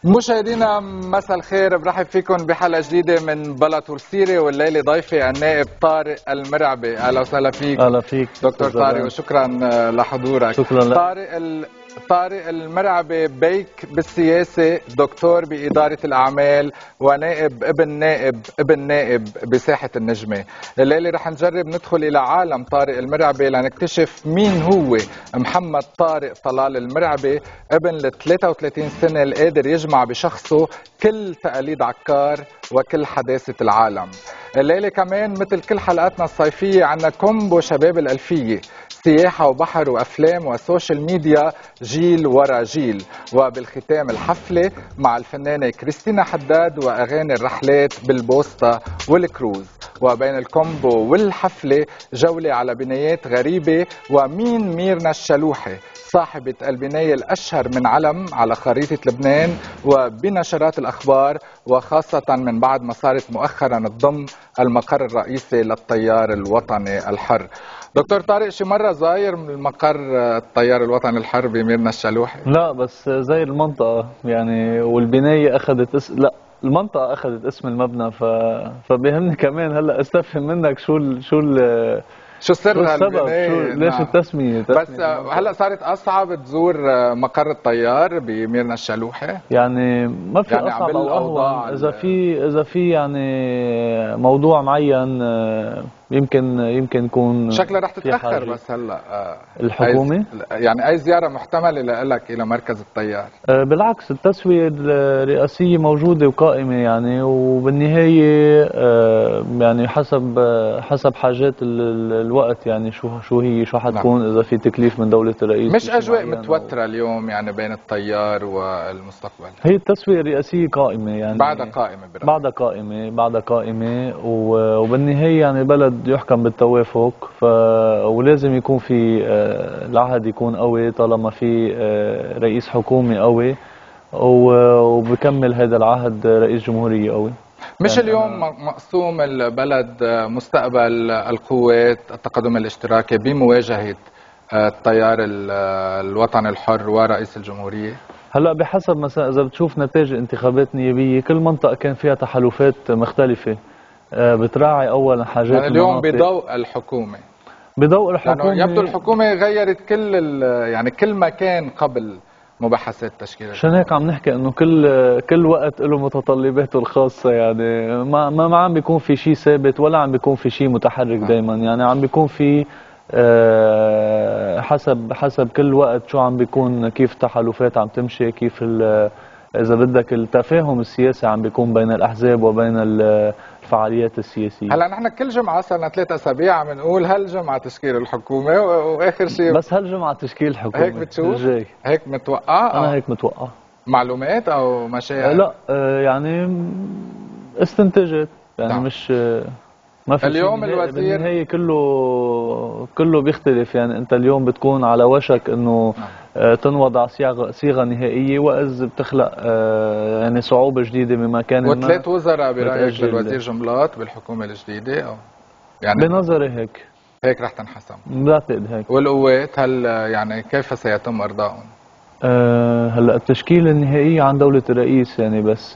مشاهدينا مساء الخير، برحب فيكم بحلقه جديده من بلا طول سيره، والليله ضيفي النائب طارق المرعبي. اهلا وسهلا فيك. اهلا فيك دكتور طارق، وشكرا لحضورك. شكرا لك. طارق المرعبي بيك بالسياسه، دكتور باداره الاعمال، ونائب ابن نائب بساحه النجمه. الليله رح نجرب ندخل الى عالم طارق المرعبي لنكتشف مين هو محمد طارق طلال المرعبي، ابن ل 33 سنه القادر يجمع بشخصه كل تقاليد عكار وكل حداثه العالم. الليله كمان مثل كل حلقاتنا الصيفيه عنا كومبو شباب الالفيه، سياحة وبحر وأفلام وسوشيال ميديا جيل ورا جيل، وبالختام الحفلة مع الفنانة كريستينا حداد وأغاني الرحلات بالبوسطة والكروز. وبين الكومبو والحفلة جولة على بنايات غريبة، ومين ميرنا الشلوحي صاحبة البناية الأشهر من علم على خريطة لبنان وبنشرات الأخبار، وخاصة من بعد ما صارت مؤخرا تضم المقر الرئيسي للطيار الوطني الحر. دكتور طارق، شي مرة زاير من المقر الطيار الوطني الحر بميرنا الشلوحي؟ لا، بس زي المنطقة يعني، والبناية أخذت لا، المنطقة أخذت اسم المبنى، فبيهمني كمان هلا استفهم منك شو سر السبب، ليش التسمية بس هلا صارت أصعب تزور مقر الطيار بميرنا الشلوحي؟ يعني ما في يعني أصعب أو أهون. إذا في يعني موضوع معين يمكن يكون شكلها رح تتأخر. بس هلا الحكومة يعني أي زيارة محتملة لك إلى مركز الطيار؟ بالعكس، التسوية الرئاسية موجودة وقائمة يعني، وبالنهاية يعني حسب حاجات الوقت يعني، شو حتكون. إذا في تكليف من دولة الرئيس. مش أجواء متوترة اليوم يعني بين الطيار والمستقبل؟ هي التسوية الرئاسية قائمة يعني، بعدها قائمة وبالنهاية يعني بلد يحكم بالتوافق، ولازم يكون في العهد يكون قوي طالما في رئيس حكومة قوي، وبكمل هذا العهد رئيس جمهورية قوي. مش يعني اليوم مقسوم البلد مستقبل القوات التقدم الاشتراكي بمواجهة التيار الوطني الحر ورئيس الجمهورية؟ هلا بحسب مثلا إذا بتشوف نتائج انتخابات نيابية، كل منطقة كان فيها تحالفات مختلفة بتراعي أولا حاجات يعني اليوم بضوء الحكومة يعني يبدو الحكومة غيرت كل مكان قبل مباحثات تشكيل. عشان هيك عم نحكي انه كل وقت له متطلباته الخاصة يعني، ما عم بيكون في شيء ثابت ولا عم بيكون في شيء متحرك دائما يعني، عم بيكون في حسب كل وقت شو عم بيكون، كيف التحالفات عم تمشي، كيف إذا بدك التفاهم السياسي عم بيكون بين الأحزاب وبين الفعاليات السياسية. هلا نحن كل جمعة صرنا 3 أسابيع عم نقول هالجمعة تشكيل الحكومة، وآخر شيء بس هالجمعة تشكيل الحكومة. هيك بتشوف؟ هيك متوقع؟ أنا هيك متوقع. معلومات أو مشاعر؟ لا يعني استنتجت يعني. مش ما في اليوم الوزير بالنهاية كله بيختلف يعني. انت اليوم بتكون على وشك انه تنوضع صيغة نهائية، وإذ بتخلق يعني صعوبة جديدة بمكان ما. و3 وزراء برأيك للوزير جملات بالحكومة الجديدة أو يعني؟ بنظري هيك رح تنحسم. بعتقد هيك. والقوات هل يعني كيف سيتم إرضائهم؟ هلا التشكيلة النهائية عن دولة الرئيس يعني، بس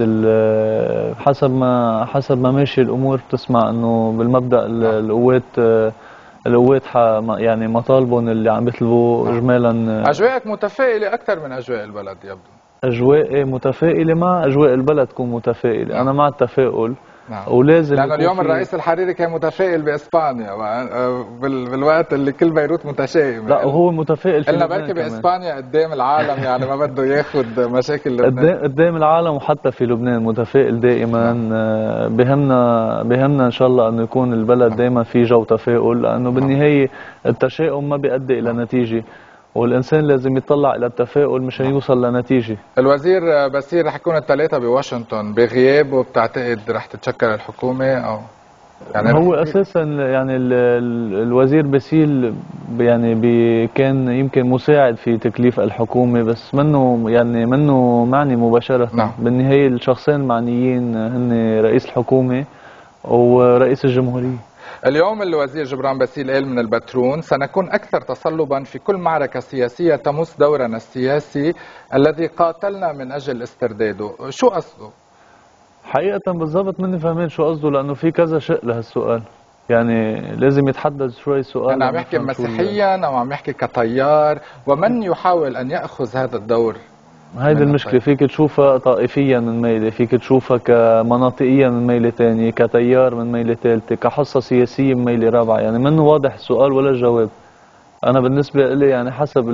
حسب ما ماشي الأمور بتسمع إنه بالمبدأ القوات يعني مطالبهم اللي عم بيطلبوا إجمالا. أجواءك متفائلة أكثر من أجواء البلد يبدو. أجواء متفائلة، مع أجواء البلد تكون متفائلة. أنا مع التفاؤل. ولازم لأنه اليوم الرئيس الحريري كان متفائل بإسبانيا بالوقت اللي كل بيروت متشائم. لا، وهو متفائل في لبنان. بركي بإسبانيا قدام العالم يعني ما بده ياخذ مشاكل لبنان. قدام العالم وحتى في لبنان متفائل دائما. بهمنا إن شاء الله أنه يكون البلد دائما في جو تفاؤل، لأنه بالنهاية التشاؤم ما بيؤدي إلى نتيجة، والإنسان لازم يطلع إلى التفاؤل مشان يوصل لنتيجة. الوزير بصير رح يكون ال3 بواشنطن بغيابه، بتعتقد رح تتشكل الحكومة أو يعني؟ هو أساسا يعني الوزير باسيل يعني كان يمكن مساعد في تكليف الحكومة، بس منه معني مباشرة. بالنهاية الشخصين المعنيين هن رئيس الحكومة ورئيس الجمهورية. اليوم الوزير جبران باسيل قال من البترون: سنكون أكثر تصلبا في كل معركة سياسية تمس دورنا السياسي الذي قاتلنا من أجل استرداده. شو قصده؟ حقيقة بالضبط مني فاهمين شو قصده، لأنه في كذا شق لهالسؤال، يعني لازم يتحدد شوي السؤال. أنا عم يحكي مسيحيا أو عم يحكي كطيار، ومن يحاول أن يأخذ هذا الدور؟ هيدي المشكلة، فيك تشوفها طائفيا من ميلة، فيك تشوفها كمناطقيا من ميلة ثانية، كتيار من ميلة ثالثة، كحصة سياسية من ميلة رابعة، يعني منه واضح السؤال ولا الجواب. أنا بالنسبة لي يعني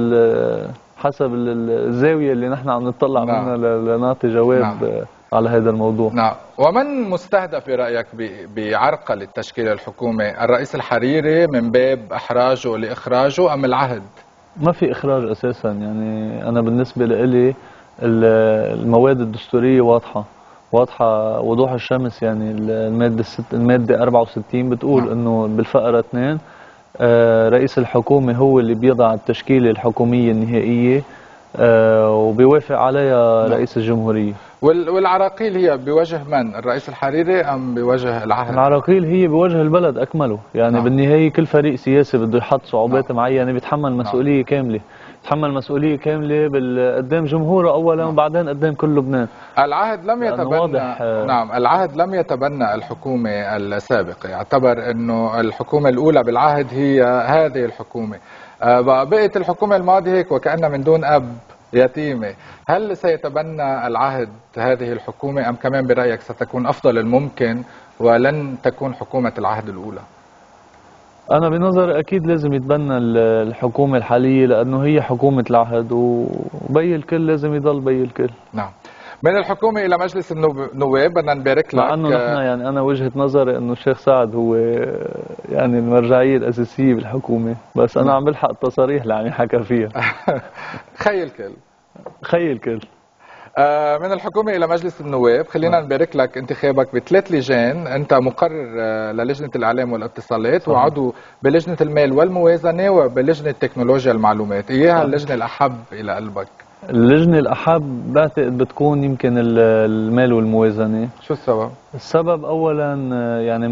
حسب الزاوية اللي نحن عم نطلع منها لنعطي جواب على هذا الموضوع. نعم. ومن مستهدف برأيك بعرقلة تشكيل الحكومة؟ الرئيس الحريري من باب إحراجه لإخراجه أم العهد؟ ما في إخراج أساسا، يعني أنا بالنسبة لي المواد الدستورية واضحة وضوح الشمس. يعني المادة 64 بتقول إنه بالفقرة 2 رئيس الحكومة هو اللي بيضع التشكيلة الحكومية النهائية وبيوافق عليها رئيس الجمهورية. والعراقيل هي بوجه من؟ الرئيس الحريري أم بوجه العهد؟ العراقيل هي بوجه البلد أكمله، يعني بالنهاية كل فريق سياسي بده يحط صعوبات معينة بيتحمل مسؤولية كاملة، بيتحمل مسؤولية كاملة قدام جمهوره أولا وبعدين قدام كل لبنان. العهد لم يتبنى العهد لم يتبنى الحكومة السابقة، يعتبر أنه الحكومة الأولى بالعهد هي هذه الحكومة. بقيت الحكومة الماضية هيك وكأنها من دون أب، يتيمة. هل سيتبنى العهد هذه الحكومة أم كمان برأيك ستكون أفضل الممكن ولن تكون حكومة العهد الأولى؟ أنا بنظري أكيد لازم يتبنى الحكومة الحالية، لأنه هي حكومة العهد وبي الكل لازم يضل بي الكل. نعم. من الحكومة إلى مجلس النواب بدنا نبارك لك. مع أنه نحن يعني أنا وجهة نظري أنه الشيخ سعد هو يعني المرجعية الأساسية بالحكومة، بس أنا عم بلحق التصاريح اللي عم يحكى فيها. خي الكل. خي الكل. من الحكومة إلى مجلس النواب، خلينا نبارك لك انتخابك ب3 لجان. أنت مقرر للجنة الإعلام والاتصالات، وعضو بلجنة المال والموازنة وبلجنة تكنولوجيا المعلومات. إياها اللجنة الأحب إلى قلبك؟ اللجنة الأحب بعتقد بتكون يمكن المال والموازنة. شو السبب؟ السبب أولا يعني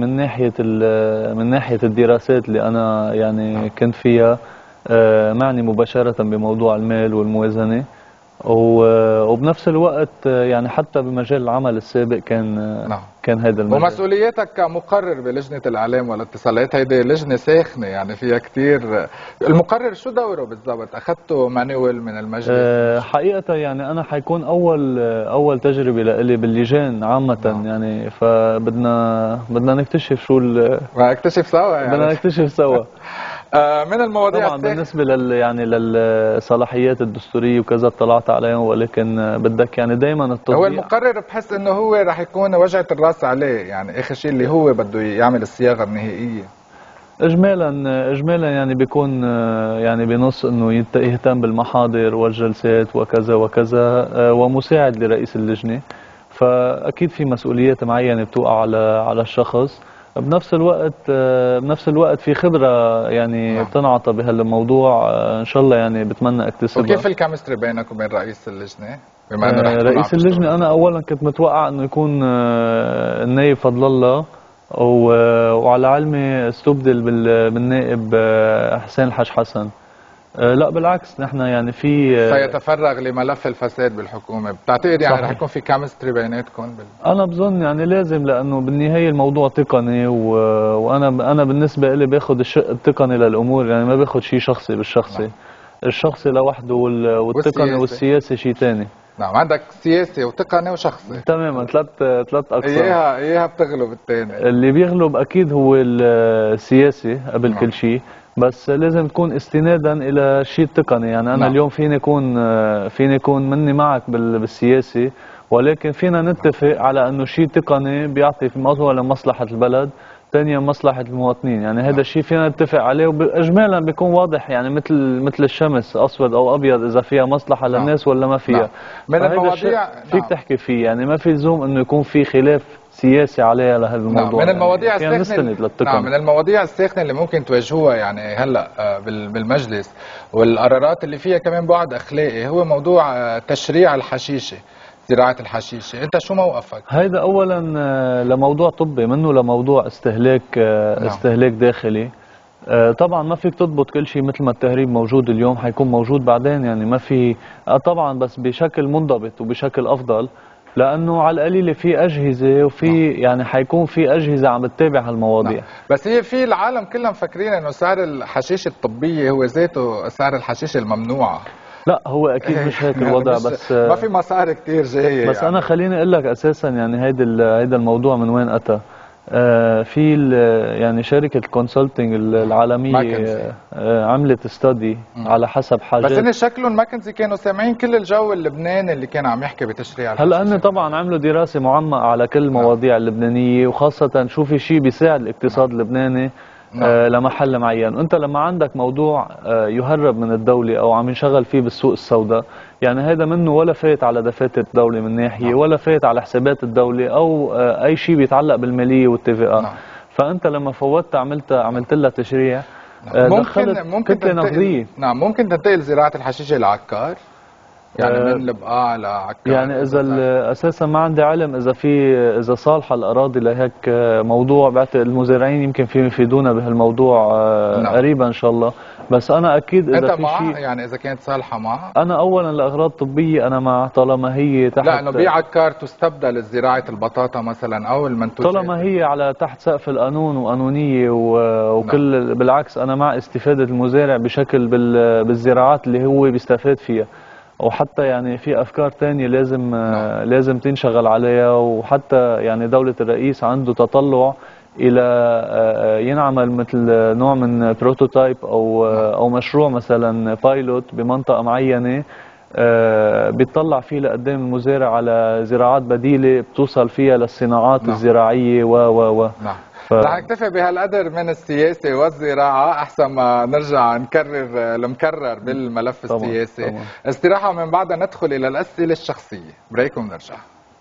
من ناحية الدراسات اللي أنا يعني كنت فيها معني مباشرة بموضوع المال والموازنة، وبنفس الوقت يعني حتى بمجال العمل السابق كان هذا المجال. ومسؤولياتك كمقرر بلجنة الإعلام والاتصالات هيدي لجنة ساخنة، يعني فيها كثير. المقرر شو دوره بالضبط؟ أخذته مانوال من المجلس؟ حقيقة يعني أنا حيكون أول تجربة لإلي باللجان عامة. يعني فبدنا نكتشف شو نكتشف سوا يعني. بدنا نكتشف سوا. من المواضيع طبعا بالنسبة يعني للصلاحيات الدستورية وكذا اطلعت عليهم، ولكن بدك يعني دائما التطبيق. هو المقرر بحس انه هو رح يكون وجعة الراس عليه، يعني اخر شيء اللي هو بده يعمل الصياغة النهائية. اجمالا يعني بيكون يعني بنص انه يهتم بالمحاضر والجلسات وكذا وكذا، ومساعد لرئيس اللجنة، فاكيد في مسؤوليات معينة بتوقع على الشخص. بنفس الوقت في خبرة يعني بتنعطى بهالموضوع، ان شاء الله يعني بتمنى اكتسبها. وكيف الكيمستري بينك وبين رئيس اللجنة؟ بما انه رح رئيس اللجنة انا اولا كنت متوقع انه يكون النائب فضل الله، وعلى علمي استبدل بالنائب حسين الحاج حسن. لا بالعكس، نحن يعني في سيتفرغ لملف الفساد بالحكومة. بتعتقد يعني رح يكون في كيمستري بيناتكم؟ انا بظن يعني لازم، لانه بالنهاية الموضوع تقني، وانا بالنسبة لي باخذ الشق التقني للامور، يعني ما باخذ شيء شخصي بالشخصي. الشخصي لوحده والتقني والسياسي شيء ثاني. نعم، عندك سياسي وتقني وشخصي تماما، ثلاث اقسام. اياها بتغلب الثاني. اللي بيغلب اكيد هو السياسي قبل كل شيء، بس لازم تكون استنادا الى شيء تقني. يعني انا اليوم فيني اكون مني معك بالسياسي، ولكن فينا نتفق على انه شيء تقني بيعطي في اولا مصلحة البلد، ثانيا مصلحة المواطنين. يعني هذا الشيء فينا نتفق عليه، واجمالا بيكون واضح، يعني مثل الشمس اسود او ابيض، اذا فيها مصلحة للناس ولا ما فيها. من المواضيع فيك تحكي فيه، يعني ما في لزوم انه يكون في خلاف سياسي عليها لهذا الموضوع. من المواضيع يعني الساخنة من المواضيع الساخنة اللي ممكن تواجهوها يعني هلا بالمجلس، والقرارات اللي فيها كمان بعد اخلاقي، هو موضوع تشريع الحشيشة. زراعة الحشيشة، انت شو موقفك؟ هيدا اولا لموضوع طبي، منه لموضوع استهلاك داخلي. طبعا ما فيك تضبط كل شيء، مثل ما التهريب موجود اليوم حيكون موجود بعدين، يعني ما في طبعا، بس بشكل منضبط وبشكل افضل، لانه على القليله في اجهزه وفي يعني حيكون في اجهزه عم تتابع هالمواضيع. بس هي في العالم كلها مفكرين انه سعر الحشيشه الطبيه هو ذاته سعر الحشيشه الممنوعه. لا هو اكيد مش هيك الوضع، بس ما في مصاري كثير جايه بس يعني. انا خليني اقول لك اساسا يعني هيدا الموضوع من وين اتى. في يعني شركه الكونسلتنج العالميه عملت ستادي على حسب حاجات. بس هن شكلهم ماكنزي كانوا سامعين كل الجو اللبناني اللي كان عم يحكي بتشريع الحشيشه. هلا هن طبعا عملوا دراسه معمقه على كل المواضيع اللبنانيه، وخاصه شو في شيء بيساعد الاقتصاد اللبناني لمحل معين. وانت لما عندك موضوع يهرب من الدوله او عم ينشغل فيه بالسوق السوداء، يعني هذا منه ولا فايت على دفاتر الدوله من ناحيه، ولا فايت على حسابات الدوله او اي شيء بيتعلق بالماليه والتي. فانت لما فوتت عملت لها تشريع، ممكن كتله نقديه. ممكن تنتقل زراعه الحشيشه للعكار، يعني من البقاع لعكار. يعني اذا اساسا ما عندي علم اذا صالحه الاراضي لهيك موضوع، بعتقد المزارعين يمكن فيهم يفيدونا بهالموضوع قريبا ان شاء الله. بس انا اكيد اذا انت مع يعني اذا كانت صالحه مع، انا اولا لاغراض طبيه انا مع، طالما هي تحت، لا انه بعكار تستبدل زراعه البطاطا مثلا او المنتوجات، طالما هي على تحت سقف القانون وقانونيه وكل بالعكس انا مع استفاده المزارع بشكل بالزراعات اللي هو بيستفاد فيها. وحتى يعني في افكار ثانيه لازم تنشغل عليها، وحتى يعني دوله الرئيس عنده تطلع الى ينعمل مثل نوع من بروتوتايب او مشروع مثلا بايلوت بمنطقه معينه، بيطلع فيه لقدام المزارع على زراعات بديله بتوصل فيها للصناعات الزراعيه و رح نكتفي بهالقدر من السياسة والزراعة، أحسن ما نرجع نكرر المكرر بالملف السياسي. طبعا. استراحة من بعدها ندخل إلى الأسئلة الشخصية، بريك ونرجع.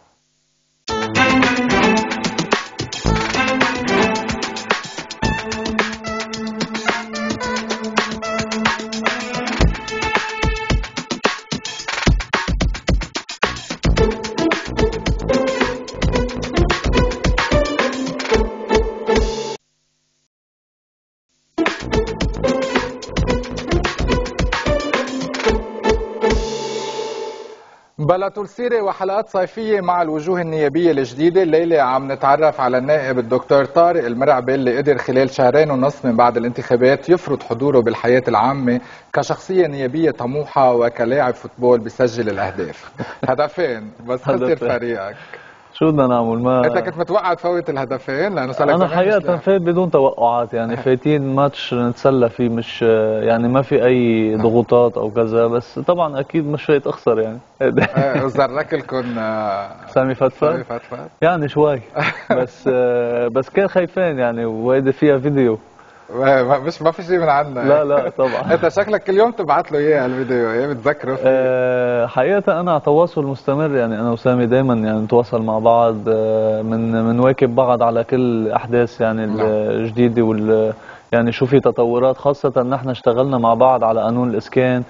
بلا طول سيرة وحلقات صيفية مع الوجوه النيابية الجديدة. الليلة عم نتعرف على النائب الدكتور طارق المرعبي اللي قدر خلال 2.5 شهور من بعد الانتخابات يفرض حضوره بالحياة العامة كشخصية نيابية طموحة وكلاعب فوتبول بيسجل الأهداف. هدفين بس خسر فريقك، شو بدنا نعمل؟ ما انت كنت متوقع تفوت الهدفين؟ لانه صار لك انا حقيقه فايت بدون توقعات، يعني فايتين ماتش نتسلى فيه، مش يعني ما في اي ضغوطات او كذا، بس طبعا اكيد مش فايت اخسر يعني. وزرك لكم سامي فتفت يعني شوي بس كان خايفين يعني، وهيدي فيها فيديو ما في شيء من عنا. لا طبعا. انت شكلك كل يوم تبعت له اياه الفيديو، ايه بتذكره فيه؟ حقيقه انا على تواصل مستمر، يعني انا وسامي دائما يعني نتواصل مع بعض، منواكب بعض على كل احداث يعني الجديده يعني شو في تطورات، خاصه ان احنا اشتغلنا مع بعض على قانون الاسكان.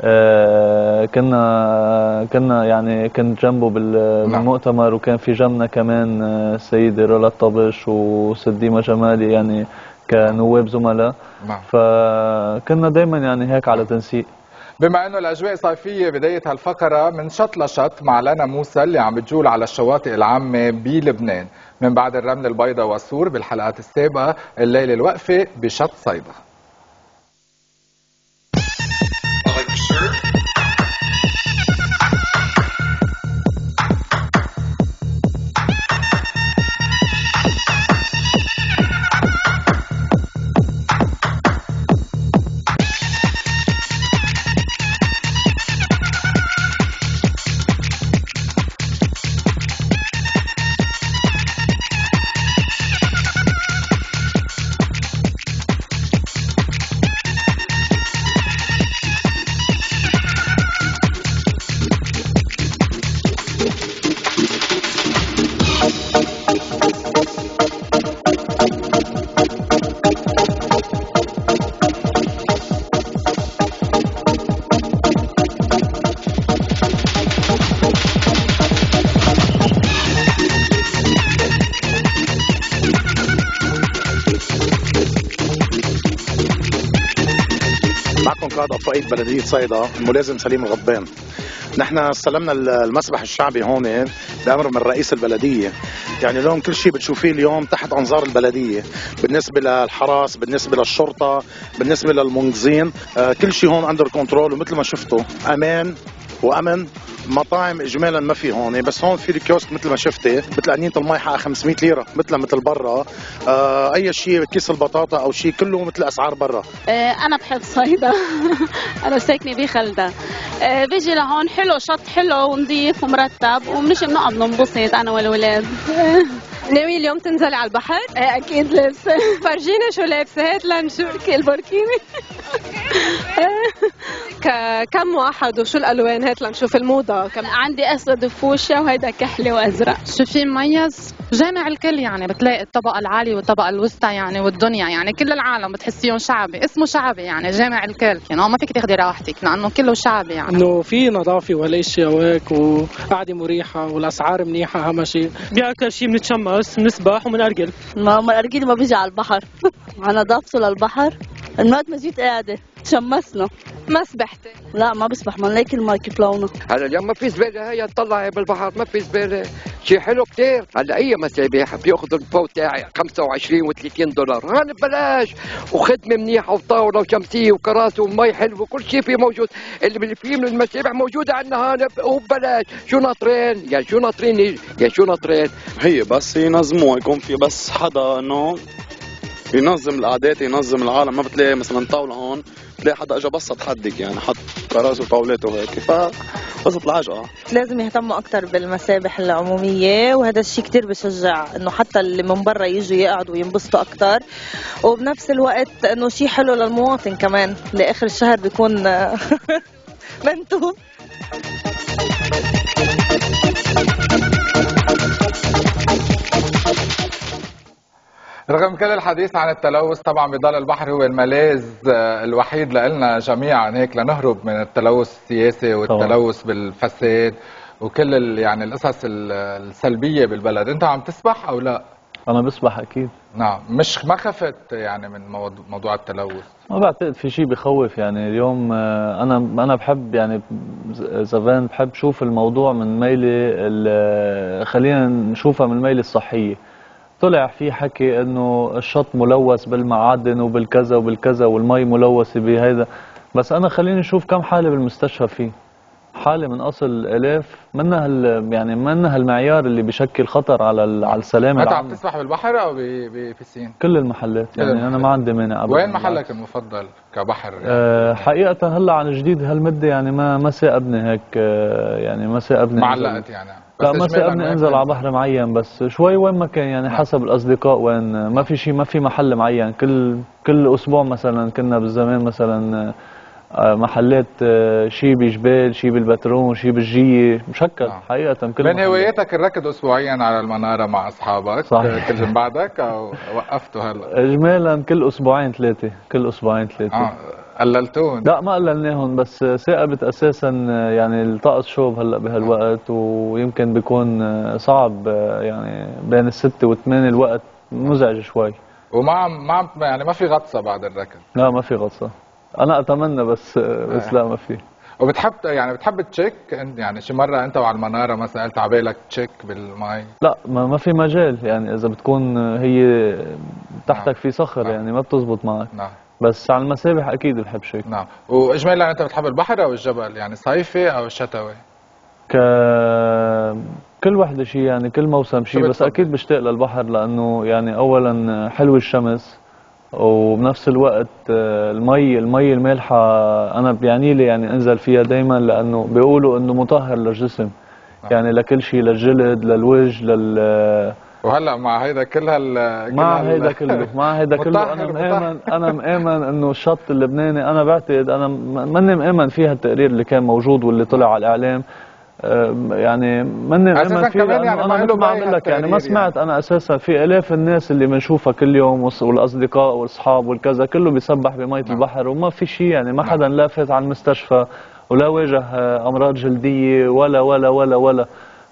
كنا يعني كنت جنبه بالمؤتمر، وكان في جنبنا كمان السيده رولا الطبش وسديمه جمالي يعني كنواب زملاء. فكنا دائما يعني هيك على تنسيق. بما انه الاجواء صيفيه، بدايه هالفقره من شط لشط مع لنا موسى اللي عم بتجول على الشواطئ العامه بلبنان من بعد الرمل البيضاء والسور بالحلقات السابقه. الليله الوقفه بشط صيدا. بعد اطفائيه بلديه صيدا الملازم سليم الغضبان. نحن استلمنا المسبح الشعبي هون بامر من رئيس البلديه، يعني اليوم كل شيء بتشوفيه اليوم تحت انظار البلديه، بالنسبه للحرس، بالنسبه للشرطه، بالنسبه للمنقذين، كل شيء هون اندر كنترول، ومثل ما شفتوا امان وامن. مطاعم اجمالا ما في هون، بس هون في الكيوسك مثل ما شفتي، مثل انينه المي حقها 500 ليره مثل برا. اي شيء كيس البطاطا او شيء كله مثل اسعار برا. انا بحب صيدا. انا ساكنه بخلدة. بيجي لهون حلو، شط حلو ونظيف ومرتب، وبنمشي بنقعد ننبسط انا والولاد. ناوي اليوم تنزلي على البحر؟ اكيد لابسه. فرجينا شو لابسه، هات لنشوف. البوركيني. كم واحد وشو الالوان؟ هات لنشوف الموضه. عندي اسود وفوشيا وهيدا كحلي وازرق. شو في مميز؟ جامع الكل، يعني بتلاقي الطبقه العاليه والطبقه الوسطى يعني والدنيا، يعني كل العالم بتحسيهم شعبي، اسمه شعبي يعني جامع الكل، يعني ما فيك تاخذي راحتك لانه كله شعبي، يعني انه في نظافه وهالاشياء وهيك وقعده مريحه والاسعار منيحه. اهم شيء باكثر شيء بنتشمس، بنسبح وبنأرجل. ما الأرجيل ما بيجي على البحر. على نظافته للبحر. المات ما جيت قاعده تشمسنا. ما سبحتي؟ لا ما بسبح، ما نلاقي الماء كيف لونه. هلا اليوم ما في زباله، هي نطلع بالبحر ما في زباله، شيء حلو كثير. هلا اي مسابح بياخذوا الفوت تاعي 25 و30 دولار، هون ببلاش، وخدمه منيحه وطاوله وشمسيه وكراسي ومي حلو وكل شيء فيه موجود. اللي فيه من المسابح موجوده عندنا هون وببلاش. شو ناطرين؟ يا شو ناطرين؟ يا شو ناطرين؟ هي بس ينظموها، يكون في بس حدا انه ينظم القعدات، ينظم العالم. ما بتلاقي مثلا طاوله هون بتلاقي حدا اجى بس تحدك، يعني حط كراسي وطاولات وهيك، فقصة العجقه. لازم يهتموا اكثر بالمسابح العموميه، وهذا الشيء كثير بشجع انه حتى اللي من برا يجوا يقعدوا وينبسطوا اكثر، وبنفس الوقت انه شيء حلو للمواطن كمان، لاخر الشهر بيكون منتوب. رغم كل الحديث عن التلوث، طبعا بضل البحر هو الملاذ الوحيد لنا جميعا، هيك لنهرب من التلوث السياسي والتلوث بالفساد وكل يعني القصص السلبيه بالبلد. انت عم تسبح او لا؟ انا بسبح اكيد. نعم. مش ما خفت يعني من موضوع التلوث؟ ما بعتقد في شيء بخوف. يعني اليوم انا بحب يعني زافين، بحب شوف الموضوع من ميلي، خلينا نشوفها من الميلة الصحيه. طلع في حكي انه الشط ملوث بالمعادن وبالكذا وبالكذا والمي ملوثه بهذا، بس انا خليني نشوف كم حاله بالمستشفى فيه. حاله من اصل الاف، منها يعني منها المعيار اللي بشكل خطر على السلامه العامه. انت عم تسبح بالبحر او ببسين؟ كل المحلات يعني المحلات. انا ما عندي مانع. وين محلك المفضل كبحر؟ يعني حقيقه هلا عن جديد هالمده يعني ما ساقبني هيك، يعني ما ساقبني معلقت يعني. لا ما ساقبني انزل على بحر معين، بس شوي وين ما كان يعني حسب الاصدقاء وين. ما في شيء، ما في محل معين. كل اسبوع مثلا كنا بالزمان مثلا محلات، شيء بجبال، شيء بالبترون، شيء بالجيه، مشكل حقيقه. كل من هواياتك الركض اسبوعيا على المناره مع اصحابك؟ صحيح. كلهم بعدك او وقفتوا هلا؟ اجمالا كل اسبوعين ثلاثه، كل اسبوعين ثلاثه. قللتون؟ لا ما قللناهم، بس ثاقبت اساسا يعني الطقس شوب هلا بهالوقت، ويمكن بيكون صعب يعني بين الستة والثمانية الوقت مزعج شوي. وما يعني ما في غطسه بعد الركض؟ لا ما في غطسه. انا اتمنى بس لا ما في. وبتحب يعني بتحب تشيك يعني شي مره انت وعلى المناره مثلا قلت عبالك تشيك بالمي؟ لا ما في مجال، يعني اذا بتكون هي تحتك في صخر يعني ما بتزبط معك. نعم. بس على المسابح اكيد بحب شيك. نعم. واجمالا انت بتحب البحر او الجبل، يعني صيفي او شتوي؟ كل وحده شيء، يعني كل موسم شيء، بس اكيد بشتاق للبحر لانه يعني اولا حلو الشمس، وبنفس الوقت المي المالحه انا بيعني لي يعني انزل فيها دائما، لانه بيقولوا انه مطهر للجسم. يعني لكل شيء، للجلد، للوجه، وهلا مع هيدا مع هيدا كله انا مآمن انه الشط اللبناني، انا بعتقد انا ماني مآمن فيها التقرير اللي كان موجود واللي طلع على الاعلام، يعني ماني مآمن فيه لانه يعني انا مثل ما عم لك يعني ما سمعت. انا اساسا في الاف الناس اللي بنشوفها كل يوم والاصدقاء والاصحاب والكذا كله بيسبح بمية البحر وما في شيء، يعني ما حدا لافت على المستشفى ولا واجه امراض جلديه ولا ولا ولا ولا.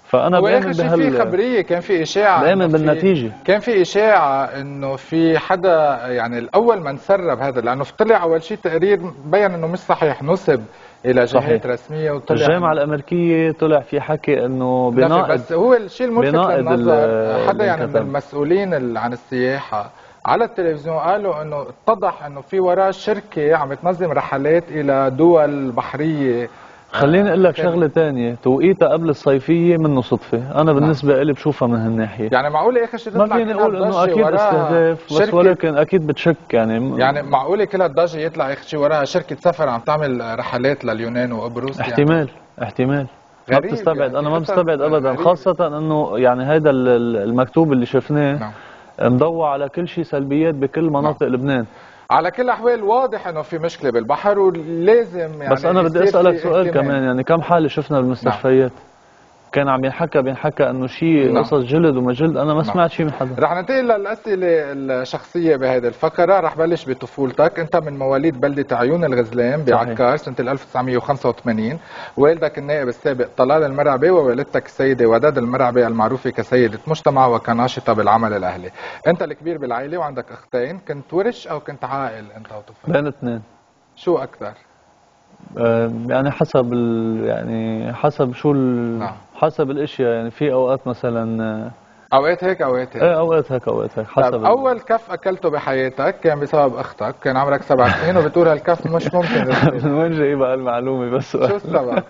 فانا بآمن في خبريه، كان في اشاعه، بآمن بالنتيجه، كان في اشاعه انه في حدا يعني الاول من سرب هذا، لانه طلع اول شيء تقرير بين انه مش صحيح، نسب الى جهات رسميه، وطلع الجامعه الامريكيه طلع في حكي انه بناقد، بس هو الشيء الملفت للنظر حدا يعني من المسؤولين عن السياحه على التلفزيون قالوا انه اتضح انه في وراه شركه عم تنظم رحلات الى دول بحريه. خليني اقول لك شغله ثانيه، توقيتها قبل الصيفيه منه صدفه، انا بالنسبه لي بشوفها من هالناحيه. يعني معقوله اخر شيء تطلع ما فيني اقول انه اكيد استهداف، بس ولكن اكيد بتشك يعني معقوله كل هالضجه يطلع اخر شيء وراها شركه سفر عم تعمل رحلات لليونان وقبرص؟ احتمال ما بتستبعد يعني، انا ما بستبعد ابدا، خاصه انه يعني هذا المكتوب اللي شفناه مضوع على كل شيء سلبيات بكل مناطق لبنان. على كل الاحوال واضح انه في مشكله بالبحر ولازم يعني، بس انا بدي اسالك سؤال كمان، يعني كم حاله شفنا بالمستشفيات؟ كان عم بينحكى انه شيء قصص جلد وما جلد، انا ما سمعت شيء من حدا. رح ننتقل للاسئله الشخصيه بهذه الفقره. رح بلش بطفولتك. انت من مواليد بلده عيون الغزلان بعكار سنه 1985. والدك النائب السابق طلال المرعبي، ووالدتك السيده وداد المرعبي المعروفه كسيده مجتمع وكناشطه بالعمل الاهلي. انت الكبير بالعائله وعندك اختين، كنت ورش او كنت عاقل انت وطفل؟ بين اثنين. شو اكثر؟ يعني حسب يعني حسب شو حسب الاشياء، يعني في اوقات مثلا اوقات هيك اوقات هيك. اوقات هيك حسب. اول كف اكلته بحياتك كان بسبب اختك، كان عمرك 7 سنين وبتقول هالكف مش ممكن. من وين جايبه هالمعلومه بس؟ شو السبب؟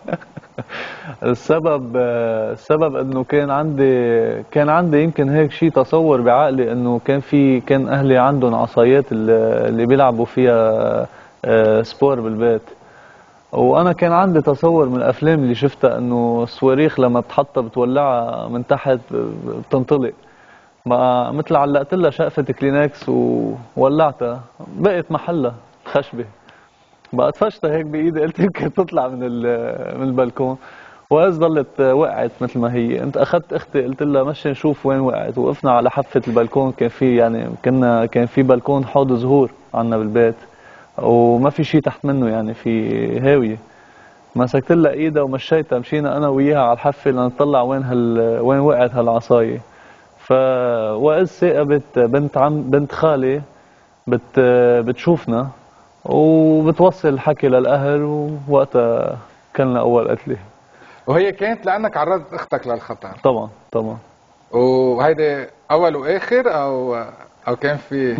السبب انه كان عندي يمكن هيك شيء تصور بعقلي انه كان اهلي عندهم عصايات اللي بيلعبوا فيها سبور بالبيت، وانا كان عندي تصور من الافلام اللي شفتها انه الصواريخ لما بتحطها بتولعها من تحت بتنطلق، ما مثل علقت لها شقفه كلينكس وولعتها بقت محلها خشبه، بقى طفشتها هيك بايدي، قلت يمكن تطلع من البلكون، وإذ ضلت وقعت مثل ما هي. انت اخذت اختي قلت لها مشي نشوف وين وقعت، وقفنا على حافه البلكون، كان في بلكون حوض زهور عندنا بالبيت وما في شيء تحت منه، يعني في هاويه. مسكت لها ايدها ومشيتها، مشينا انا وياها على الحفه لنطلع وين وقعت هالعصايه. فوقت ثاقبت بنت خالي بتشوفنا وبتوصل الحكي للاهل، ووقتها كلنا اول قتله. وهي كانت لانك عرضت اختك للخطر؟ طبعا. وهيدي اول واخر او كان في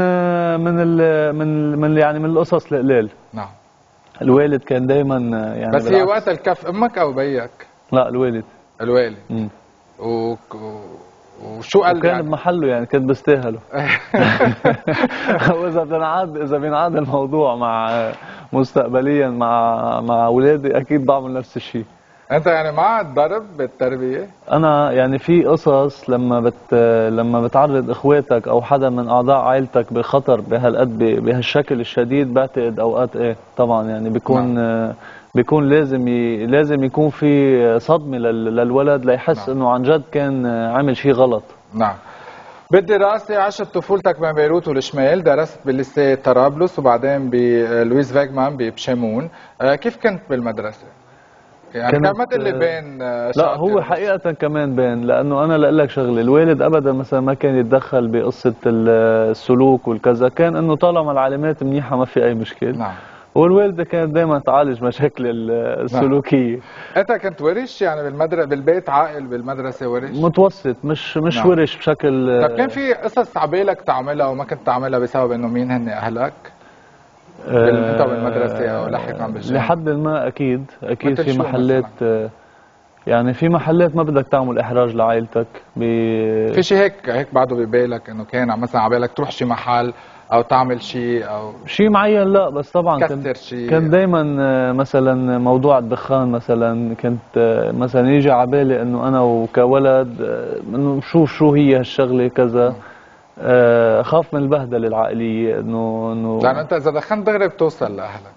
من يعني من القصص القلال؟ نعم. الوالد كان دائما يعني، بس هي وقت الكف امك او بيك؟ لا الوالد. وشو قال؟ كان يعني بمحله، يعني كنت بستاهله. واذا بينعاد الموضوع مستقبليا مع اولادي اكيد بعمل نفس الشيء. انت يعني مع الضرب بالتربيه؟ انا يعني في قصص لما بتعرض اخواتك او حدا من اعضاء عائلتك بخطر بهالشكل الشديد، بعتقد اوقات طبعا يعني بيكون لازم يكون في صدمه للولد ليحس انه عن جد كان عمل شيء غلط. نعم. بالدراسة عشت طفولتك بين بيروت والشمال، درست بالليسيه طرابلس وبعدين بلويس فاغمان بشمون. كيف كنت بالمدرسة؟ يعني كان ما تقول لي بين لا هو حقيقة كمان بين، لأنه أنا لأقول لك شغلة، الوالد أبدا مثلا ما كان يتدخل بقصة السلوك والكذا، كان إنه طالما العلامات منيحة ما في أي مشكلة. نعم. والوالدة كانت دائما تعالج مشاكل السلوكية. أنت كنت ورش يعني بالبيت عاقل بالمدرسة ورش؟ متوسط، مش نعم. ورش بشكل. طيب كان في قصص عبالك تعملها وما كنت تعملها بسبب إنه مين هن أهلك؟ انت بالمدرسه او لاحقا بالجامعه؟ لحد ما اكيد في محلات يعني في محلات ما بدك تعمل احراج لعائلتك في شيء هيك بعده ببالك انه كان مثلا على بالك تروح شي محل او تعمل شيء او شيء معين؟ لا بس طبعا كان دائما مثلا موضوع الدخان مثلا، كنت مثلا يجي على بالي انه انا وكولد انه شو هي هالشغله كذا، اخاف من البهدله العائليه انه لانه انت اذا دخنت دغري بتوصل لاهلك.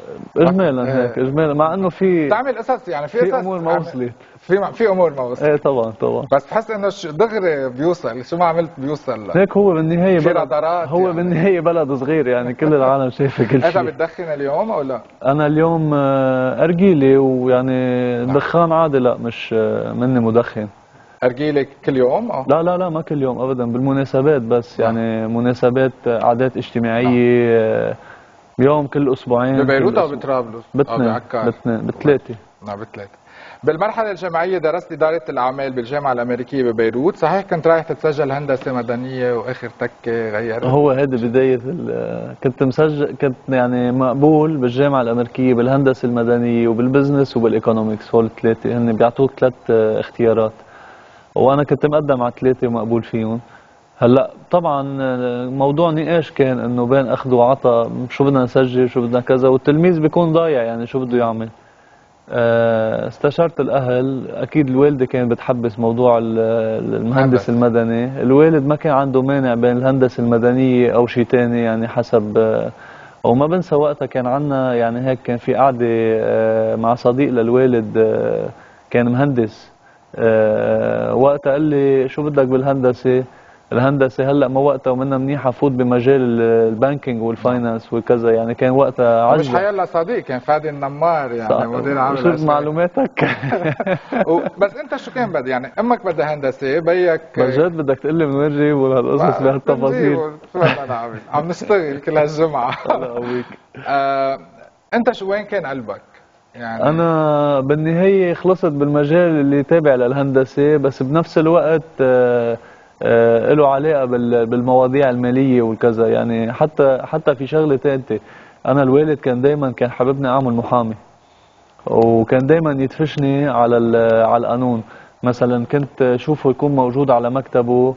اجمالا هيك اجمالا، مع انه في تعمل قصص يعني في امور ما وصلت، في امور ما وصلت. ايه طبعا بس بحس انه دغري بيوصل، شو ما عملت بيوصل هيك. هو بالنهايه بلد، هو يعني بالنهايه بلد صغير يعني كل العالم شايفه كل شيء. انت بتدخن اليوم او لا؟ انا اليوم ارجيلي، ويعني دخان عادي، لا مش مني مدخن. أرجيلك كل يوم أو؟ لا ما كل يوم أبدا، بالمناسبات بس. يعني مناسبات، عادات اجتماعية، يوم كل أسبوعين. ببيروت أو بطرابلس؟ بثلاثة. بثلاثة. بالمرحلة الجامعية درست إدارة الأعمال بالجامعة الأمريكية ببيروت، صحيح كنت رايح تتسجل هندسة مدنية وآخر تكة غيرت؟ هو هذه بداية كنت يعني مقبول بالجامعة الأمريكية بالهندسة المدنية وبالبزنس وبالإيكونومكس. هول الثلاثة هن بيعطوك 3 اختيارات، وانا كنت مقدم على 3 ومقبول فيهم. هلا طبعا موضوع نقاش كان انه بين اخذ وعطاء، شو بدنا نسجل شو بدنا كذا، والتلميذ بيكون ضايع يعني شو بده يعمل. استشرت الاهل، اكيد الوالده كانت بتحبس موضوع المهندس المدني، الوالد ما كان عنده مانع بين الهندسه المدنيه او شيء ثاني يعني حسب. وما بنسى وقتها كان عندنا يعني هيك، كان في قعده مع صديق للوالد كان مهندس. وقتها قال لي شو بدك بالهندسه؟ الهندسه هلا ما وقتها ومنها منيحه، فوت بمجال البانكينج والفاينانس وكذا. يعني كان وقتها عجبه. مش حيلا صديق، كان فادي النمار يعني مدير عام. شو معلوماتك؟ بس انت شو كان بدك يعني؟ امك بدها هندسه، بيك بجد بدك تقول لي من وين جايبوا هالقصص بهالتفاصيل؟ شو بدنا نعمل؟ عم نشتغل كل هالجمعه. الله يقويك. انت شو وين كان قلبك؟ يعني انا بالنهايه خلصت بالمجال اللي تابع للهندسه، بس بنفس الوقت له علاقه بالمواضيع الماليه والكذا. يعني حتى في شغله ثالثه، انا الوالد كان دائما كان حاببني اعمل محامي، وكان دائما يدفشني على القانون. مثلا كنت شوفه يكون موجود على مكتبه،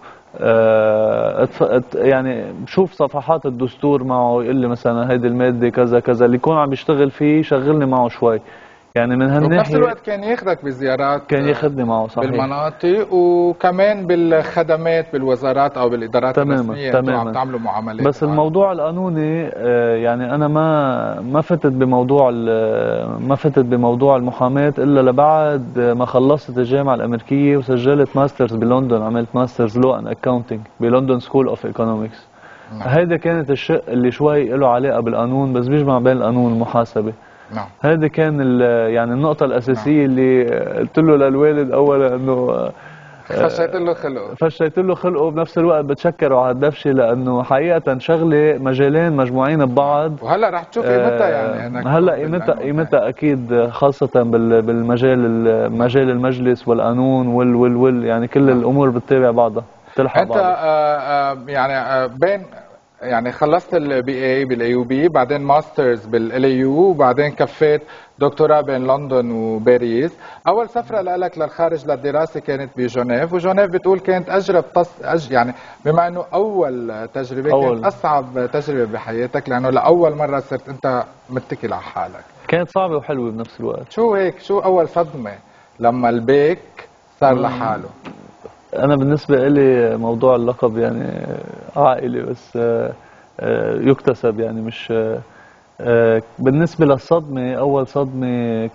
يعني شوف صفحات الدستور معه، يقول لي مثلا هيدي الماده كذا كذا، اللي يكون عم يشتغل فيه شغلني معه شوي. يعني من هالناحيه وبنفس الوقت كان ياخذك بزيارات، كان ياخذني معه صحيح بالمناطق، وكمان بالخدمات بالوزارات او بالادارات الرسميه انتم عم تعملوا معاملات. بس الموضوع القانوني يعني انا ما فتت بموضوع المحاماه الا لبعد ما خلصت الجامعه الامريكيه وسجلت ماسترز بلندن. عملت ماسترز لو ان اكاونتنج بلندن سكول اوف ايكونومكس. هيدا كانت الشق اللي شوي له علاقه بالقانون، بس بيجمع بين القانون والمحاسبه. نعم. هذا كان يعني النقطة الأساسية اللي قلت له للوالد أولا إنه فشيت له خلقه، بنفس الوقت بتشكره على الدفشة، لأنه حقيقة شغلة مجالين مجموعين ببعض. وهلا رح تشوف قيمتها يعني هلا قيمتها أكيد، خاصة مجال المجلس والقانون وال يعني كل الأمور بتتابع بعضها بتلحق أنت يعني بين يعني خلصت البي اي بالاي يو بي، بعدين ماسترز بالال يو، وبعدين كفيت دكتوراه بين لندن وباريس. اول سفره لك للخارج للدراسه كانت بجنيف، وجنيف بتقول كانت اجرب يعني بما انه اول تجربه كانت اصعب تجربه بحياتك، لانه لاول مره صرت انت متكل على حالك. كانت صعبه وحلوه بنفس الوقت. شو اول صدمه لما البيك صار لحاله؟ أنا بالنسبة لي موضوع اللقب يعني عائلي، بس يكتسب يعني مش. بالنسبة للصدمة، أول صدمة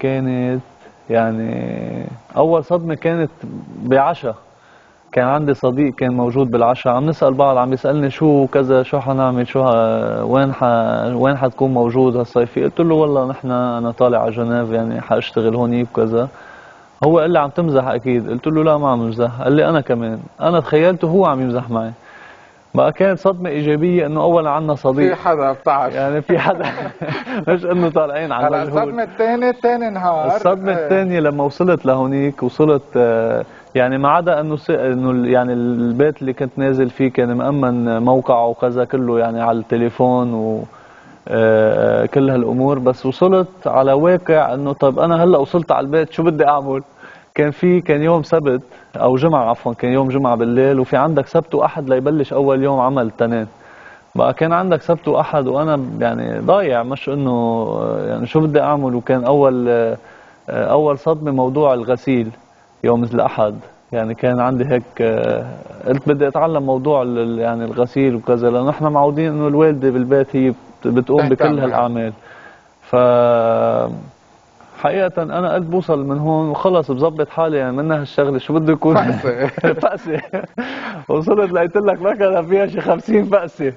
كانت بعشاء. كان عندي صديق كان موجود بالعشاء، عم نسأل بعض، عم يسألني شو كذا، شو حنعمل، وين حتكون موجود هالصيفية. قلت له والله أنا طالع على جنيف يعني حاشتغل هونيك وكذا. هو قال لي عم تمزح اكيد؟ قلت له لا ما عم امزح. قال لي انا كمان، انا تخيلته هو عم يمزح معي. بقى كانت صدمه ايجابيه انه اولا عندنا صديق، في حدا بتعرف يعني في حدا مش انه طالعين على المجهول. الصدمه الثانيه ثاني نهار، الصدمه الثانيه لما وصلت لهونيك، وصلت يعني ما عدا انه يعني البيت اللي كنت نازل فيه كان مأمن موقعه وكذا كله يعني على التليفون و كل هالامور. بس وصلت على واقع انه طيب انا هلا وصلت على البيت شو بدي اعمل؟ كان يوم سبت او جمعه، عفوا كان يوم جمعه بالليل، وفي عندك سبت واحد ليبلش اول يوم عمل تنين. بقى كان عندك سبت واحد وانا يعني ضايع، مش انه يعني شو بدي اعمل. وكان اول صدمه موضوع الغسيل يوم الاحد. يعني كان عندي هيك قلت بدي اتعلم موضوع يعني الغسيل وكذا، لانه احنا معودين انه الوالده بالبيت هي بتقوم بكل هالاعمال. ف حقيقة أنا قلت بوصل من هون وخلص بظبط حالي يعني منها هالشغلة شو بده يكون فقسة. وصلت لقيت لك مكنة فيها شي 50 فقسة.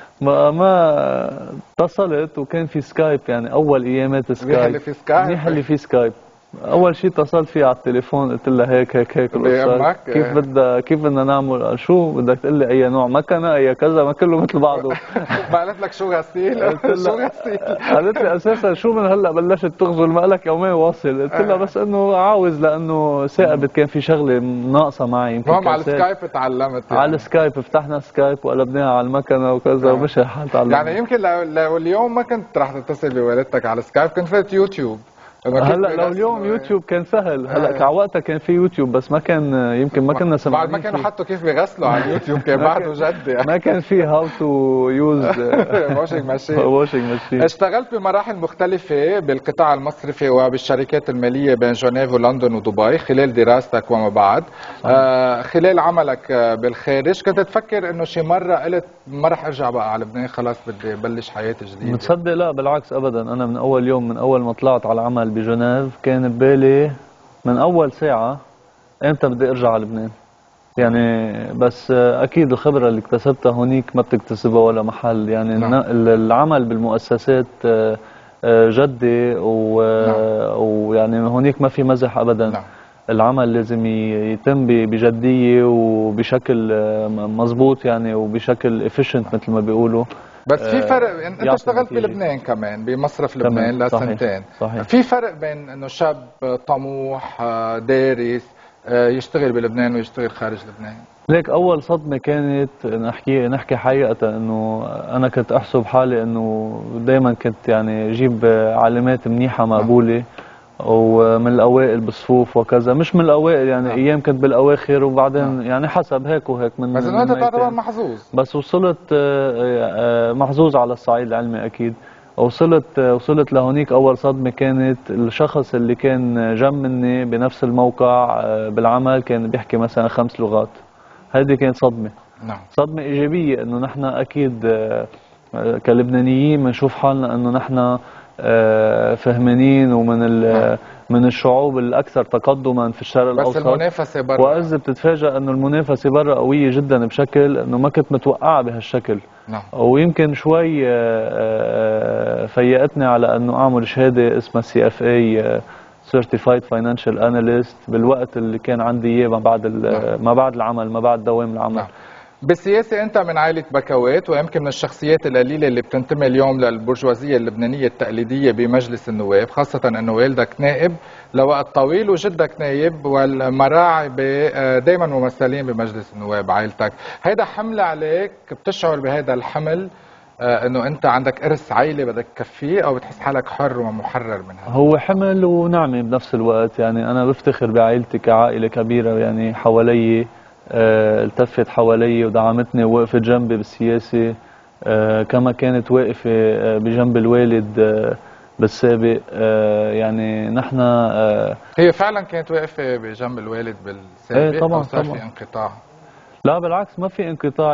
ما اتصلت وكان في سكايب يعني أول أيامات سكايب. منيح اللي في سكايب. منيح اللي في سكايب. أول شيء اتصلت فيها على التليفون قلت لها هيك هيك هيك القصة كيف بدنا نعمل شو بدك تقول لي أي نوع مكنة أي كذا ما كله مثل بعضه. ما قالت لك شو غسيل؟ شو غسيل؟ قالت لي أساسا شو من هلا بلشت تغزل ما لك يومين واصل. قلت لها بس إنه عاوز لأنه ثاقبت كان في شغلة ناقصة معي يمكن. المهم على السكايب تعلمت يعني. على السكايب فتحنا سكايب وقلبناها على المكنة وكذا ومشى الحال تعلمت. يعني يمكن لو اليوم ما كنت رح تتصل بوالدتك على السكايب كنت فات يوتيوب. هلا لو اليوم يوتيوب كان سهل. هلا وقتها كان في يوتيوب بس ما كان يمكن ما كنا سمعانين. بعد ما كانوا حطوا كيف بيغسلوا على اليوتيوب كان بعده جد يعني. ما كان في هاو تو يوز واشنج ماشين. اشتغلت بمراحل مختلفة بالقطاع المصرفي وبالشركات المالية بين جنيف ولندن ودبي خلال دراستك وما بعد. خلال عملك بالخارج كنت تفكر انه شي مرة قلت ما رح ارجع بقى على لبنان خلاص بدي ابلش حياة جديدة؟ متصدق لا بالعكس ابدا. انا من اول يوم من اول ما طلعت على العمل بجنيف كان ببالي من اول ساعة امتى بدي ارجع على لبنان. يعني بس اكيد الخبرة اللي اكتسبتها هونيك ما بتكتسبها ولا محل. يعني العمل بالمؤسسات جدي ويعني هونيك ما في مزح ابدا. العمل لازم يتم بجدية وبشكل مضبوط يعني وبشكل efficient مثل ما بيقولوا. بس في فرق انت اشتغلت بلبنان كمان بمصرف لبنان لسنتين. صحيح. في فرق بين انه شاب طموح دارس يشتغل بلبنان ويشتغل خارج لبنان. ليك اول صدمه كانت نحكي حقيقه انه انا كنت احسب حالي انه دائما كنت يعني اجيب علامات منيحه مقبوله ومن الاوائل بالصفوف وكذا. مش من الاوائل يعني ايام كنت بالاواخر وبعدين يعني حسب هيك وهيك. بس انه انت تعتبر محظوظ. بس وصلت محظوظ على الصعيد العلمي اكيد. وصلت لهونيك اول صدمه كانت الشخص اللي كان جنب مني بنفس الموقع بالعمل كان بيحكي مثلا 5 لغات. هذه كانت صدمه. صدمه ايجابيه انه نحن اكيد كلبنانيين بنشوف حالنا انه نحن فهمانين من الشعوب الاكثر تقدما في الشرق الاوسط. بس المنافسه برا واذا بتتفاجئ انه المنافسه برا قويه جدا بشكل انه ما كنت متوقعه بهالشكل. ويمكن شوي فيقتني على انه اعمل شهاده اسمها CFA Certified Financial Analyst بالوقت اللي كان عندي اياه ما بعد العمل ما بعد دوام العمل. بالسياسة أنت من عائلة بكوات ويمكن من الشخصيات القليلة اللي بتنتمي اليوم للبرجوازية اللبنانية التقليدية بمجلس النواب، خاصة أنه والدك نائب لوقت طويل وجدك نائب والمراعي دائما ممثلين بمجلس النواب عائلتك. هيدا حمل عليك، بتشعر بهذا الحمل أنه أنت عندك إرث عائلة بدك تكفيه أو بتحس حالك حر ومحرر من هذا؟ هو حمل ونعمة بنفس الوقت. يعني أنا بفتخر بعائلتي كعائلة كبيرة يعني حوالي التفت حوالي ودعمتني ووقفت جنبي بالسياسة كما كانت واقفة بجنب الوالد بالسابق. يعني نحن هي فعلا كانت واقفة بجنب الوالد بالسابق. طبعا أو صار في انقطاع؟ لا بالعكس ما في انقطاع.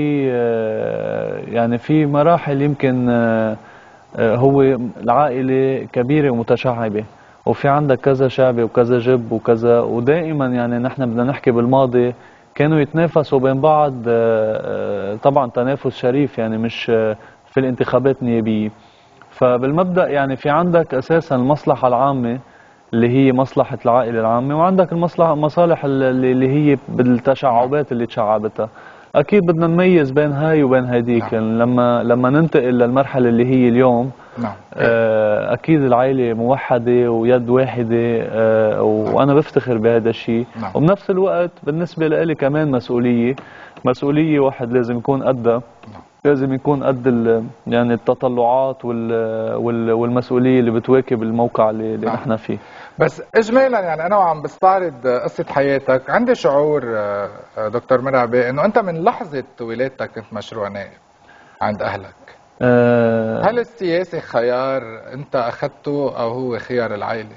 يعني في مراحل يمكن هو العائلة كبيرة ومتشعبة وفي عندك كذا شعبي وكذا جب وكذا. ودائما يعني نحن بدنا نحكي بالماضي كانوا يتنافسوا بين بعض طبعا تنافس شريف يعني مش في الانتخابات النيابية. فبالمبدأ يعني في عندك أساسا المصلحة العامة اللي هي مصلحة العائلة العامة وعندك المصالح اللي هي بالتشعبات اللي تشعبتها. أكيد بدنا نميز بين هاي وبين هيديك. يعني لما ننتقل للمرحلة اللي هي اليوم أكيد العائلة موحدة ويد واحدة وأنا بفتخر بهذا الشيء. وبنفس الوقت بالنسبة لي كمان مسؤولية واحد لازم يكون قدها. لازم يكون قد يعني التطلعات والمسؤولية اللي بتواكب الموقع اللي نحن فيه. بس إجمالا يعني أنا وعم بستعرض قصة حياتك عندي شعور دكتور مرعبي إنه أنت من لحظة ولادتك كنت مشروع نائب عند أهلك. هل السياسة خيار أنت أخذته أو هو خيار العائلة؟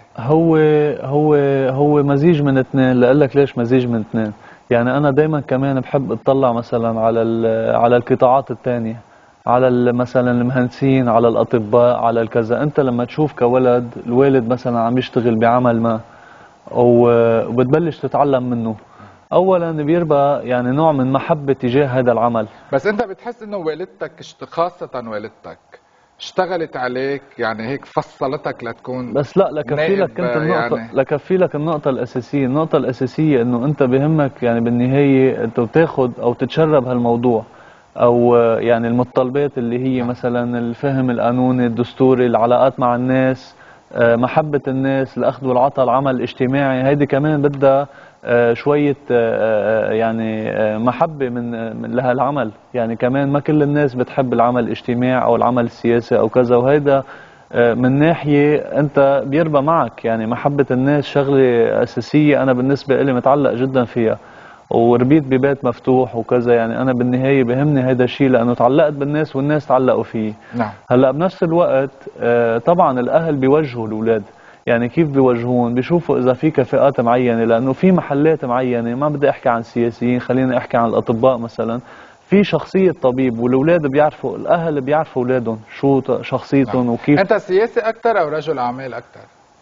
هو مزيج من اثنين. لأقلك ليش مزيج من اثنين. يعني أنا دايما كمان بحب أطلع مثلا على القطاعات الثانية على مثلا المهندسين، على الأطباء، على الكذا. أنت لما تشوف كولد الوالد مثلا عم يشتغل بعمل ما وبتبلش تتعلم منه، أولا بيربى يعني نوع من محبة تجاه هذا العمل. بس أنت بتحس إنه والدتك خاصة والدتك اشتغلت عليك، يعني هيك فصلتك لتكون بس لا لكفي لك انت النقطة يعني لكفي لك النقطة الأساسية. النقطة الأساسية إنه أنت بهمك يعني بالنهاية أنت بتاخد أو تتشرب هالموضوع، أو يعني المتطلبات اللي هي مثلا الفهم القانوني الدستوري، العلاقات مع الناس، محبة الناس، الأخذ والعطاء، العمل الاجتماعي. هيدي كمان بدها شوية يعني محبة من لهالعمل. يعني كمان ما كل الناس بتحب العمل الاجتماعي أو العمل السياسي أو كذا، وهيدا من ناحية أنت بيربى معك. يعني محبة الناس شغلة أساسية أنا بالنسبة لي متعلق جدا فيها، وربيت ببيت مفتوح وكذا. يعني أنا بالنهاية بهمني هذا الشيء لأنه تعلقت بالناس والناس تعلقوا فيه. نعم. هلأ بنفس الوقت طبعا الأهل بيوجهوا الأولاد. يعني كيف بيوجهون؟ بيشوفوا إذا في كفاءات معينة، لأنه في محلات معينة، ما بدي أحكي عن سياسيين، خليني أحكي عن الأطباء مثلا. في شخصية طبيب والأولاد بيعرفوا، الأهل بيعرفوا أولادهم شو شخصيتهم. نعم. وكيف. أنت سياسي أكثر أو رجل أعمال أكثر؟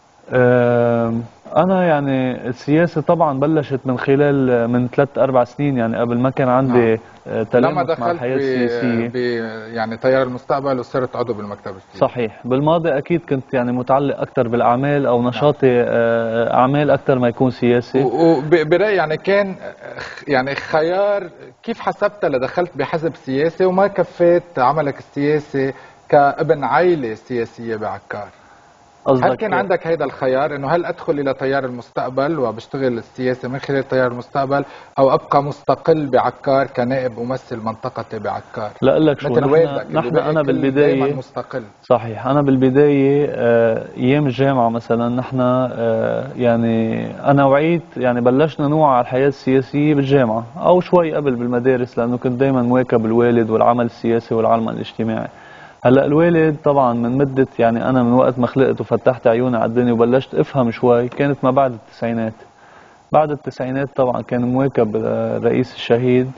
أنا يعني السياسة طبعا بلشت من خلال من 3-4 سنين، يعني قبل ما كان عندي تلامس مع الحياة السياسية. يعني تيار المستقبل وصرت عضو بالمكتب السياسي. صحيح. بالماضي أكيد كنت يعني متعلق أكثر بالأعمال أو نشاطي أعمال أكثر ما يكون سياسي. وبرأيي يعني كان يعني خيار كيف حسبتها لدخلت بحزب سياسي وما كفيت عملك السياسي كابن عائلة سياسية بعكار؟ هل كان عندك هيدا الخيار انه هل ادخل الى تيار المستقبل وبشتغل السياسة من خلال تيار المستقبل، او ابقى مستقل بعكار كنائب امثل منطقتي بعكار؟ لا لك شو، مثل والدك نحن انا بالبداية دايما مستقل. صحيح. انا بالبداية ايام الجامعة مثلا نحن يعني انا وعيت يعني بلشنا نوعى على الحياة السياسية بالجامعة او شوي قبل بالمدارس، لانه كنت دايما مواكب الوالد والعمل السياسي والعمل الاجتماعي. هلا الوالد طبعا من مدة يعني انا من وقت ما خلقت وفتحت عيوني على الدنيا وبلشت افهم شوي كانت ما بعد التسعينات. بعد التسعينات طبعا كان مواكب الرئيس الشهيد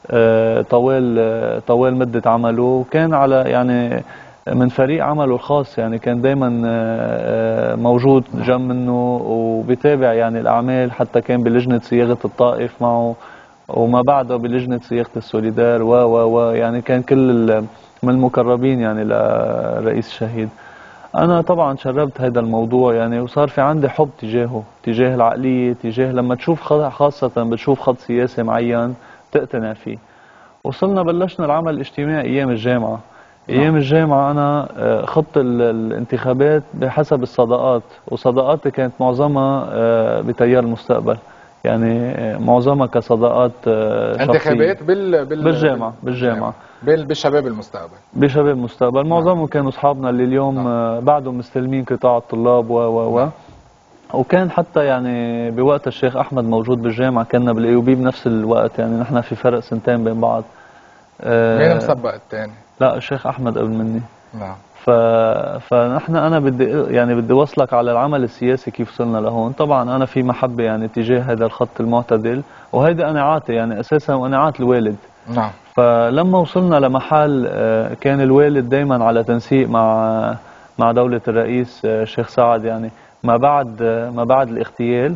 طوال مدة عمله، وكان على يعني من فريق عمله الخاص. يعني كان دايما موجود جنب منه وبيتابع يعني الأعمال، حتى كان بلجنة صياغة الطائف معه وما بعده بلجنة صياغة السوليدار يعني كان كل من المقربين يعني لرئيس الشهيد. أنا طبعا شربت هذا الموضوع يعني، وصار في عندي حب تجاهه، تجاه العقلية، تجاه لما تشوف خاصة بتشوف خط سياسي معين تقتنع فيه. وصلنا بلشنا العمل الاجتماعي أيام الجامعة. أيام الجامعة أنا خط الانتخابات بحسب الصداقات، وصداقاتي كانت معظمها بتيار المستقبل. يعني معظمها كصداقات شخصية. انتخابات بالجامعة بشباب المستقبل. بشباب المستقبل معظمهم كانوا أصحابنا اللي اليوم بعدهم مستلمين قطاع الطلاب وكان حتى يعني بوقت الشيخ أحمد موجود بالجامعة كنا بالأيوبي بنفس الوقت. يعني نحن في فرق سنتين بين بعض. مين مسبق الثاني؟ لا الشيخ أحمد قبل مني. نعم. فنحن أنا بدي وصلك على العمل السياسي كيف وصلنا لهون. طبعا أنا في محبة يعني تجاه هذا الخط المعتدل، وهيدا قناعاتي يعني أساسا وقناعات الوالد. نعم. فلما وصلنا لمحل كان الوالد دايما على تنسيق مع دولة الرئيس الشيخ سعد. يعني ما بعد الاغتيال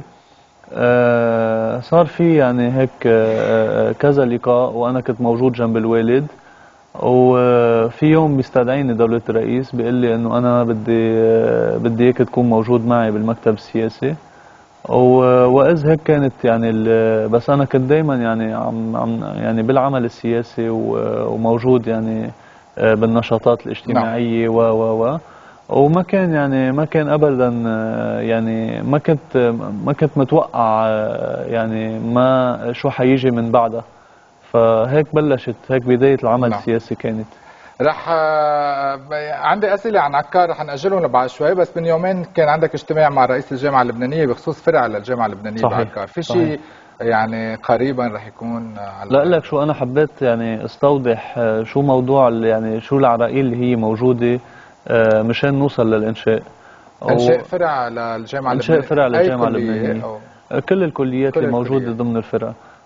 صار في يعني هيك كذا لقاء وانا كنت موجود جنب الوالد. وفي يوم بيستدعيني دولة الرئيس بيقول لي انه انا بدي اياك تكون موجود معي بالمكتب السياسي. وإذ هيك كانت يعني بس أنا كنت دايما يعني يعني بالعمل السياسي وموجود يعني بالنشاطات الاجتماعية وما كان يعني ما كان أبدا يعني ما كنت متوقع يعني ما شو حيجي من بعدها. فهيك بلشت هيك بداية العمل السياسي كانت. رح عندي أسئلة عن عكار رح نأجلهم لبعد شوي، بس من يومين كان عندك اجتماع مع رئيس الجامعة اللبنانية بخصوص فرع للجامعة اللبنانية بعكار. في شيء يعني قريبا رح يكون على لا لك شو، أنا حبيت يعني استوضح شو موضوع يعني شو العراقيل اللي هي موجودة مشان نوصل للإنشاء. إنشاء فرع للجامعة اللبنانية. إنشاء فرع للجامعة اللبنانية. كل الكليات اللي موجودة ضمن الفرع.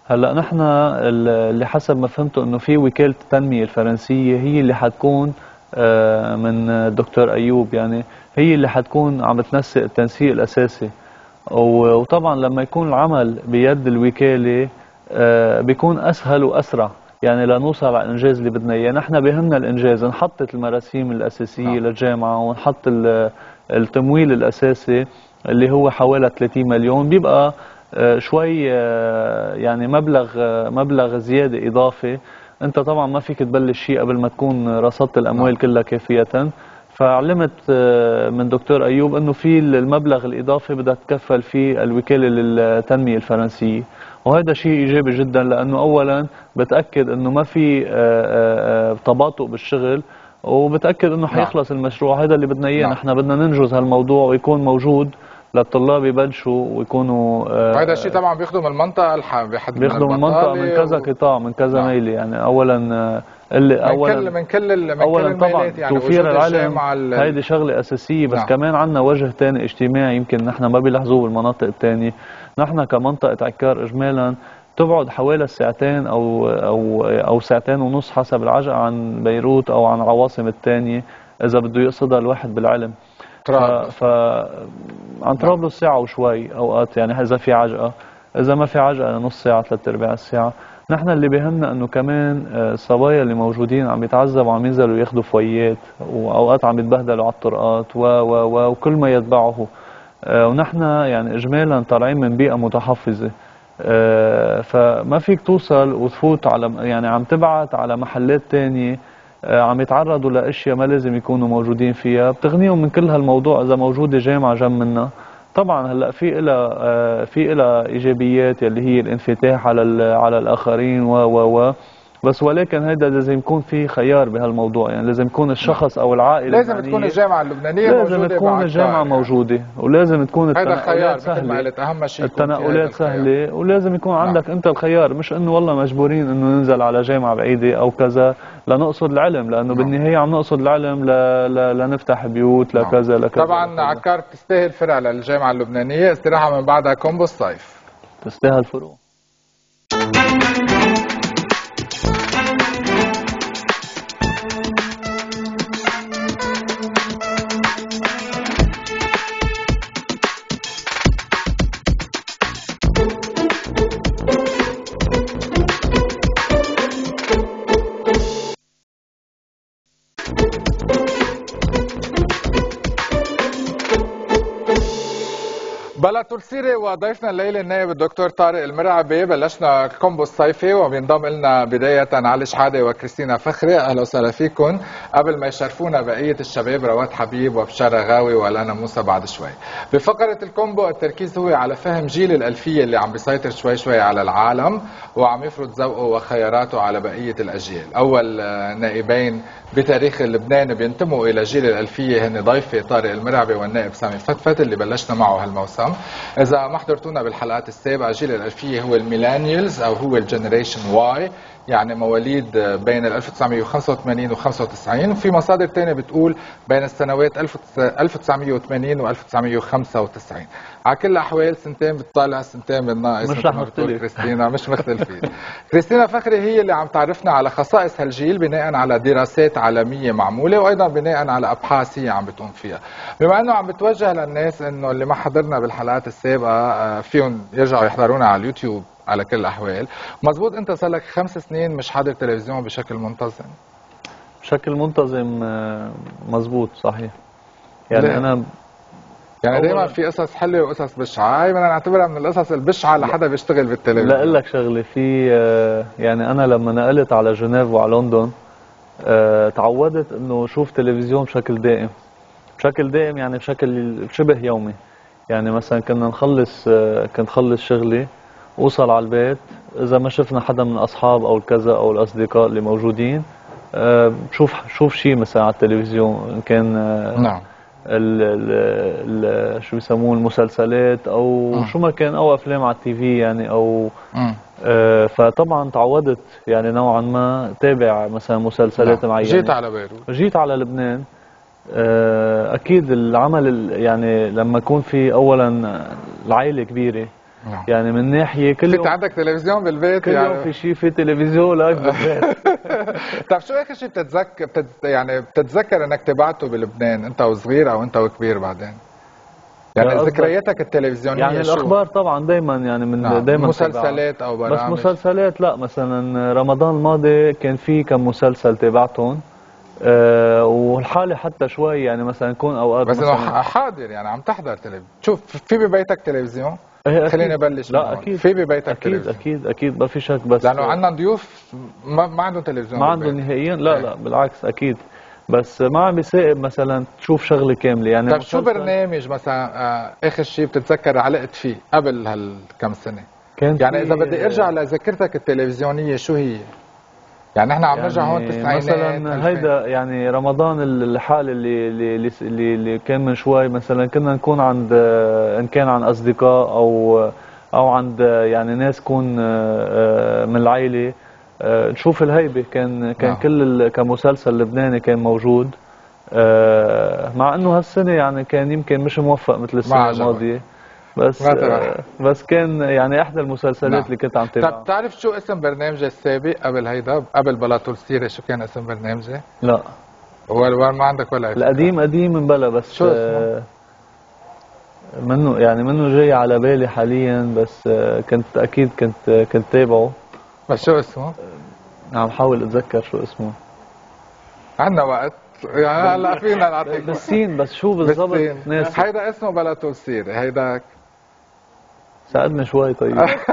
هلا نحن اللي حسب ما فهمته انه في وكالة التنمية الفرنسية هي اللي حتكون من الدكتور ايوب، يعني هي اللي حتكون عم تنسق التنسيق الاساسي. وطبعا لما يكون العمل بيد الوكالة بيكون اسهل واسرع، يعني لنوصل على الانجاز اللي بدنا اياه. نحن بهمنا الانجاز، نحط المراسيم الاساسية للجامعة ونحط التمويل الاساسي اللي هو حوالي 30 مليون، بيبقى شوي يعني مبلغ زيادة إضافي. أنت طبعا ما فيك تبلش شيء قبل ما تكون رصدت الأموال كلها كافية. فعلمت من دكتور أيوب أنه في المبلغ الإضافي بدها تكفل فيه الوكالة للتنمية الفرنسية، وهذا شيء إيجابي جدا، لأنه أولا بتأكد أنه ما في تباطؤ بالشغل، وبتأكد أنه حيخلص المشروع. هذا اللي بدنا إياه. نحن بدنا ننجز هالموضوع ويكون موجود للطلاب يبلشوا ويكونوا وهذا الشيء طبعا بيخدم المنطقه بحد بيخدم المنطقه من كذا قطاع، من كذا ميله. يعني اولا من كل الميلات، يعني توفير العلم هيدي شغله اساسيه، بس كمان عندنا وجه ثاني اجتماعي يمكن نحن ما بيلاحظوه بالمناطق الثانيه. نحن كمنطقه عكار اجمالا تبعد حوالي ساعتين او ساعتين ونص حسب العجقه عن بيروت او عن العواصم الثانيه اذا بده يقصدها الواحد بالعلم. عن طرابلس ساعة وشوي أوقات، يعني إذا في عجقة، إذا ما في عجقة نص ساعة 3/4 الساعة. نحن اللي بيهمنا إنه كمان الصبايا اللي موجودين عم يتعذبوا وعم ينزلوا ياخذوا فويات، وأوقات عم يتبهدلوا على الطرقات وكل ما يتبعه. ونحن يعني إجمالا طالعين من بيئة متحفظة، فما فيك توصل وتفوت على، يعني عم تبعت على محلات تانية عم يتعرضوا لاشياء ما لازم يكونوا موجودين فيها، بتغنيهم من كل هالموضوع اذا موجوده جامعه جنب منا. طبعا هلا في إلها ايجابيات اللي هي الانفتاح على الاخرين بس ولكن هيدا لازم يكون في خيار بهالموضوع، يعني لازم يكون الشخص او العائله لازم تكون الجامعه اللبنانيه موجوده، لازم تكون الجامعه موجوده، ولازم تكون التنقلات سهله، اهم شيء التنقلات سهله، ولازم يكون عندك انت الخيار، مش انه والله مجبورين انه ننزل على جامعه بعيده او كذا لنقصد العلم، لانه بالنهايه عم نقصد العلم لنفتح بيوت لكذا طبعا عكار بتستاهل فرع للجامعه اللبنانيه. استراحه من بعدها كومبو الصيف، تستاهل فروع. بلا طول سيره وضيفنا الليله النائب الدكتور طارق المرعبي. بلشنا الكومبو الصيفي وبينضم لنا بدايه علي شحاده وكريستينا فخري. اهلا وسهلا فيكم. قبل ما يشرفونا بقيه الشباب رواد حبيب وبشار غاوي ولانا موسى بعد شوي. بفقره الكومبو التركيز هو على فهم جيل الالفيه اللي عم بيسيطر شوي شوي على العالم وعم يفرض ذوقه وخياراته على بقيه الاجيال. اول نائبين بتاريخ لبنان بينتموا الى جيل الالفيه هن ضيفي طارق المرعبي والنائب سامي فتفت اللي بلشنا معه هالموسم. إذا ما حضرتونا بالحلقات السابقة، جيل الألفية هو الميلانيالز أو هو الجنريشن واي، يعني مواليد بين 1985 و 95، وفي مصادر تانية بتقول بين السنوات 1980 و 1995. على كل الأحوال سنتين بتطالع سنتين بالناقص، مش رح نختلف. كريستينا مش مختلفين. كريستينا فخري هي اللي عم تعرفنا على خصائص هالجيل بناء على دراسات عالمية معمولة وأيضا بناء على أبحاث هي عم بتقوم فيها. بما أنه عم بتوجه للناس أنه اللي ما حضرنا بالحلقات السابقة فيهم يرجعوا يحضرونا على اليوتيوب. على كل الأحوال مزبوط أنت صار لك 5 سنين مش حاضر تلفزيون بشكل منتظم؟ بشكل منتظم مزبوط صحيح. يعني ليه؟ أنا يعني دايما في قصص حلوه وقصص بشعه، هاي بدنا نعتبرها من القصص البشعه لحدا بيشتغل بالتلفزيون. لا اقول لك شغله، في يعني انا لما نقلت على جنيف وعلى لندن تعودت انه اشوف تلفزيون بشكل دائم، يعني بشكل شبه يومي. يعني مثلا كنت خلص شغلي اوصل على البيت، اذا ما شفنا حدا من الاصحاب او الكذا او الاصدقاء اللي موجودين شوف شيء مثلا على التلفزيون، ان كان نعم شو بيسموه المسلسلات او شو ما كان، او افلام على التي في يعني، او فطبعا تعودت يعني نوعا ما تابع مثلا مسلسلات معينه. جيت على بيروت، جيت على لبنان. اكيد العمل يعني لما يكون في اولا العائله كبيره يعني من ناحيه كل يوم عندك تلفزيون بالبيت، كل يوم في شيء، في تلفزيون لايف بالبيت. طيب شو اخر شيء بتتذكر انك تبعته بلبنان انت وصغير او انت وكبير بعدين؟ يعني ذكرياتك التلفزيونيه يعني الاخبار طبعا دائما، يعني من دائما مسلسلات او برامج. بس مسلسلات لا، مثلا رمضان الماضي كان في كم مسلسل تابعتهم، والحالة حتى شوي يعني مثلا يكون اوقات بس انه حاضر يعني عم تحضر تلفزيون. شوف في ببيتك تلفزيون؟ خليني ابلش. لا اكيد في ببيتك اكيد تلفزيون. اكيد ما في شك. بس لانه عندنا ضيوف ما عندهم تلفزيون، ما عندهم نهائيا. لا بالعكس اكيد، بس ما عم بيسائب مثلا تشوف شغله كامله يعني. طيب شو برنامج مثلا اخر شيء بتتذكر علقت فيه قبل هالكم سنه؟ يعني اذا بدي ارجع لذاكرتك التلفزيونيه شو هي؟ يعني احنا عم نرجع هون التسعينات مثلا هيدا يعني رمضان الحالة اللي كان من شوي مثلا كنا نكون عند ان كان عن اصدقاء او عند يعني ناس كون من العائلة، نشوف الهيبة. كان كمسلسل لبناني كان موجود، مع انه هالسنة يعني كان يمكن مش موفق مثل السنة الماضية، بس كان يعني احدى المسلسلات اللي كنت عم تابعها. طب بتعرف شو اسم برنامجي السابق قبل هيدا، قبل بلا طول سيره؟ شو كان اسم برنامجي؟ لا ما عندك ولا القديم من بلا، بس شو اسمه؟ منه جاي على بالي حاليا، بس كنت اكيد كنت تابعه. بس شو اسمه؟ عم حاول اتذكر شو اسمه. عندنا وقت يعني هلا فينا نعطيك بالسين، بس شو بالضبط ناسي. هيدا اسمه بلا طول سيره. هيدا ساعدنا شوي. طيب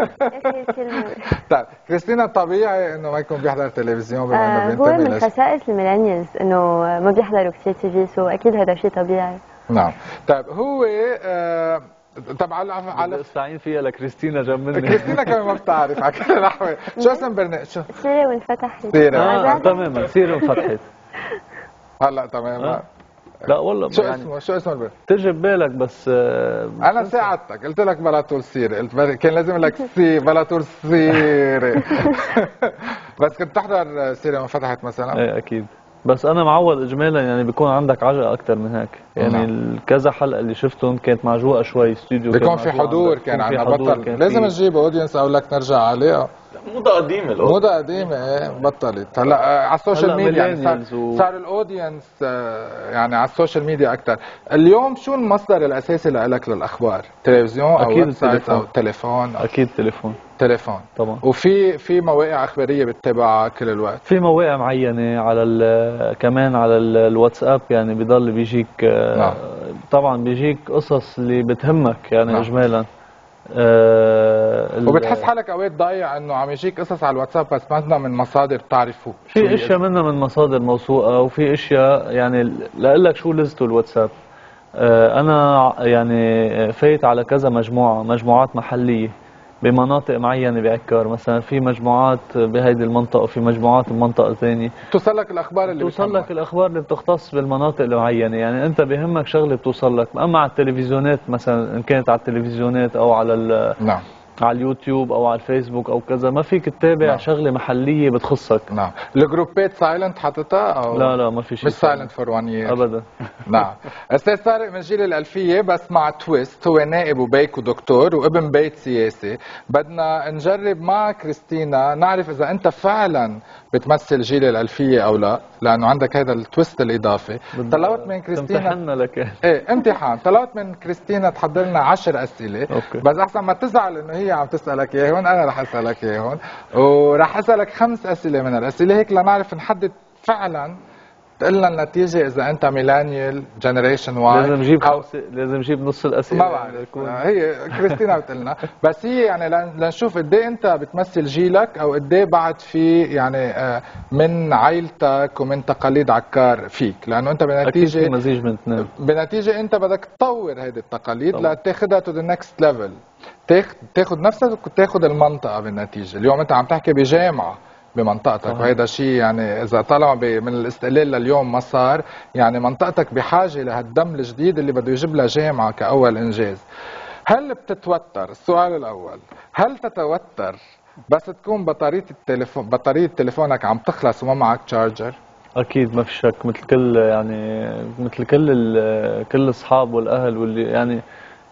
طيب كريستينا، طبيعي انه ما يكون بيحضر تلفزيون بما انه بينتمي هو من خصائص الميلينيالز انه ما بيحضروا كثير تي في، سو اكيد هذا شيء طبيعي. نعم. طيب هو طبعا على استعين فيها لكريستينا جنب مني. كريستينا كمان ما بتعرف على كل الاحوال. شو اسم برنامج؟ سيرة وانفتحت. سيرة تماما، سيرة وانفتحت. هلا تماما. لا والله شو اسمه البرنامج؟ تجي ببالك بس انا ساعدتك قلت لك بلا طول سيره، قلت كان لازم لك بلا طول سيره. بس كنت تحضر سيره وانفتحت مثلا؟ ايه اكيد، بس انا معود اجمالا يعني بيكون عندك عجقه اكثر من هيك يعني. كذا حلقه اللي شفتهم كانت معجوقه شوي، استوديو بيكون في حضور، كان عندنا بطل لازم نجيب اودينس او لك نرجع عليها. موضة قديمه موضة قديمه ايه بطلت. هلا على السوشيال ميديا يعني صار الاودينس يعني على السوشيال ميديا اكثر. اليوم شو المصدر الاساسي لك للاخبار؟ تلفزيون او ويب سايت او تليفون؟ اكيد تليفون طبعا. وفي مواقع اخباريه بتتابعها كل الوقت؟ في مواقع معينه كمان على الواتساب يعني بضل بيجيك طبعا بيجيك قصص اللي بتهمك يعني اجمالا. وبتحس حالك اوقات ضايع انه عم يجيك قصص على الواتساب بس ما من مصادر بتعرفوا؟ في اشياء منها من مصادر موثوقه، وفي اشياء يعني لاقول لك شو لزته الواتساب. انا يعني فايت على كذا مجموعات محليه بمناطق معينه بعكار، مثلا في مجموعات بهيدي المنطقه وفي مجموعات بمنطقه ثانيه. توصل لك الاخبار اللي بتختص بالمناطق المعينه، يعني انت بهمك شغله بتوصل لك. اما على التلفزيونات مثلا، ان كانت على التلفزيونات او على على اليوتيوب او على الفيسبوك او كذا، ما فيك تتابع شغله محليه بتخصك. نعم. الجروبات سايلنت حاططها او لا ما في شيء، مش سايلنت فور 1 يير ابدا. نعم. استاذ طارق من جيل الالفيه بس مع تويست، هو نائب وبيك ودكتور وابن بيت سياسي. بدنا نجرب مع كريستينا نعرف اذا انت فعلا بتمثل جيل الالفيه او لا، لانه عندك هذا التويست الاضافي. طلبت من كريستينا امتحنا لك ايه امتحان. طلبت من كريستينا تحضر لنا 10 اسئله. أوكي. بس احسن ما تزعل انه هي عم تسالك اياهم، انا رح اسالك اياهم، ورح اسالك 5 اسئله من الاسئله هيك لنعرف نحدد فعلا تقول لنا النتيجه اذا انت ميلانيال جنريشن واي. لازم نجيب نص الاسئله. ما بعرف، هي كريستينا بتقول لنا. بس هي يعني لنشوف قد ايه انت بتمثل جيلك او قد ايه بعد في يعني من عائلتك ومن تقاليد عكار فيك، لانه انت بنتيجه في مزيج من اثنين. بنتيجه انت بدك تطور هذه التقاليد لتاخذها تو ذا نكست ليفل، تاخذ نفسك وتاخذ المنطقه بالنتيجه. اليوم انت عم تحكي بجامعه بمنطقتك، وهذا شيء يعني اذا طلع من الاستقلال لليوم ما صار، يعني منطقتك بحاجه لهالدم الجديد اللي بده يجيب لها جامعه كاول انجاز. هل بتتوتر؟ السؤال الاول، هل تتوتر بس تكون بطاريه تليفونك عم تخلص وما معك تشارجر؟ اكيد ما في شك، مثل كل الاصحاب والاهل واللي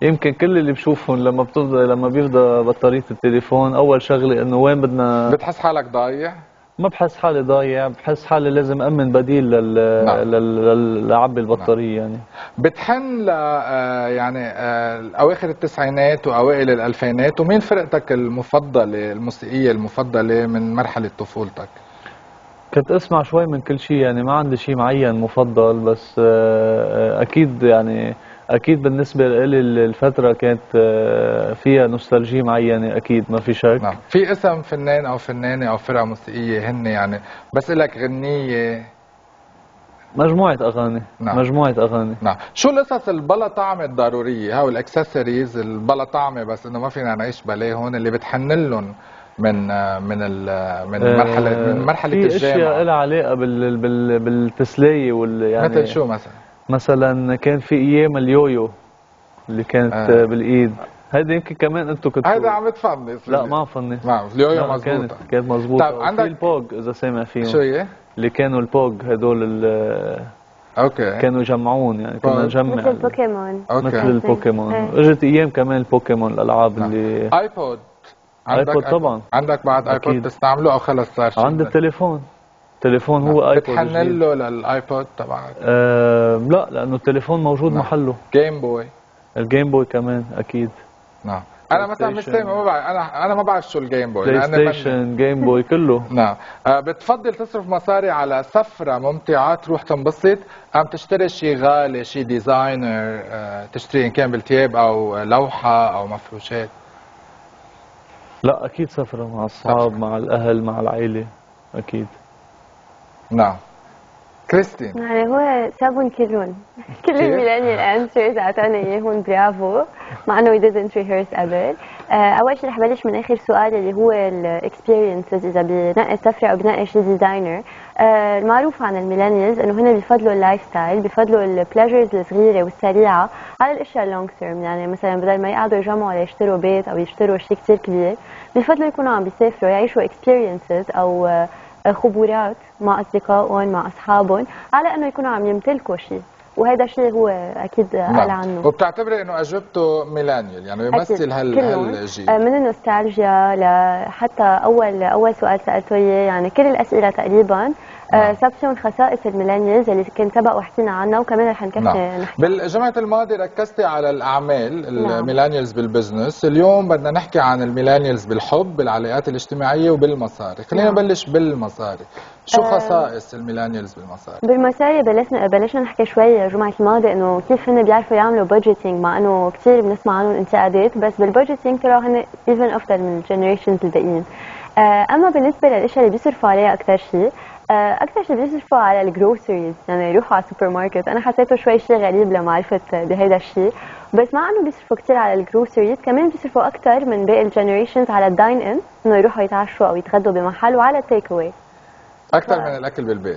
يمكن كل اللي بشوفهم لما بيفضى بطارية التليفون أول شغلة إنه وين بدنا. بتحس حالك ضايع؟ ما بحس حالي ضايع، بحس حالي لازم أمن بديل لعبي البطارية. يعني بتحن ل يعني أواخر التسعينات وأوائل الألفينات، ومين فرقتك المفضلة الموسيقية المفضلة من مرحلة طفولتك؟ كنت اسمع شوي من كل شيء، يعني ما عندي شيء معين مفضل، بس اكيد بالنسبه لي الفتره كانت فيها نوستالجية معينه، اكيد ما في شك. نعم. في اسم فنان او فنانه او فرقه موسيقيه هن يعني بس لك غنيه؟ مجموعه اغاني. نعم. مجموعه اغاني. نعم. شو القصص البلا طعمه الضروريه، هاو الاكسسوارز البلا طعمه بس انه ما فينا نعيش بلا هون اللي بتحن لهم من مرحله في الجامعه؟ اشياء لها علاقه بالتسليه يعني مثل شو مثلا؟ مثلا كان في ايام اليويو اللي كانت بالايد، هيدا يمكن كمان انتم كنتوا. هيدا عم تفنس؟ لا ما فنس. نعم اليويو مضبوطه. كانت مضبوطه. طيب عندك البوج اذا سامع فيهم. شو هي؟ اللي كانوا البوج هدول اوكي كانوا يجمعون، يعني كنا نجمع مثل البوكيمون. مثل البوكيمون. اجت ايام كمان البوكيمون الالعاب اللي ايبود. ايبود طبعا. عندك بعد ايبود تستعمله او خلص صار شيء؟ عند التليفون هو ايبود. بتحنن له للايبود تبعك؟ لا لانه التليفون موجود محله. جيم بوي. الجيم بوي كمان اكيد. نعم. انا مثلا مش سامع، ما بعرف، انا ما بعرف شو الجيم بوي. بلاي ستيشن جيم بوي كله. نعم. بتفضل تصرف مصاري على سفره ممتعه تروح تنبسط، ام تشتري شيء غالي، شيء ديزاينر، تشتري ان كان بالثياب او لوحه او مفروشات؟ لا اكيد سفره مع الصحاب، مع الاهل، مع العائله اكيد. نعم. كريستين. يعني هو سابون كلهم كل الميلانيال انسرز اعطانا اياهم برافو، مع انه we didn't rehearse قبل. اول شيء رح بلش من اخر سؤال اللي هو الاكسبيرينسز، اذا بنقي سفره او بنقي شيء ديزاينر. المعروف عن الميلانيالز انه هن بيفضلوا اللايف ستايل، بيفضلوا البلاجرز الصغيره والسريعه على الاشياء اللونج تيرم. يعني مثلا بدل ما يقعدوا يجمعوا ليشتروا بيت او يشتروا شيء كثير كبير، بيفضلوا يكونوا عم بيسافروا يعيشوا اكسبيرينسز او خبرات مع اصدقائهم مع اصحابهم، على انه يكونوا عم يمتلكوا شيء، وهذا الشيء هو اكيد قال عنه. وبتعتبري انه اجوبته ميلانيال، يعني بيمثل هالجيل؟ من النوستالجيا لحتى اول سؤال سالته اياه، يعني كل الاسئله تقريبا سبشن خصائص الميلانيالز اللي كنت سبق وحكينا عنها، وكمان رح نكفي نحكي. بالجمعة الماضية ركزتي على الأعمال الميلانيالز بالبزنس، اليوم بدنا نحكي عن الميلانيالز بالحب، بالعلاقات الاجتماعية وبالمصاري. خلينا نبلش بالمصاري. شو خصائص الميلانيالز بالمصاري؟ بالمصاري بلشنا نحكي شوي الجمعة الماضية انه كيف هن بيعرفوا يعملوا بادجيتنج، مع انه كثير بنسمع عنهم انتقادات، بس بالبادجيتنج طلعوا هن ايفن افضل من الجنريشنز الباقيين. اما بالنسبة للاشياء اللي بيصرفوا عليها اكثر شيء بيصرفوا على الجروسريز، يعني يروحوا على السوبر ماركت. انا حسيته شوي شيء غريب لمعرفة بهيدا الشيء، بس مع انه بيصرفوا كثير على الجروسريز، كمان بيصرفوا اكثر من باقي الجنريشنز على الداين ان، انه يروحوا يتعشوا او يتغدوا بمحل، وعلى التيك اواي اكثر من الاكل بالبيت.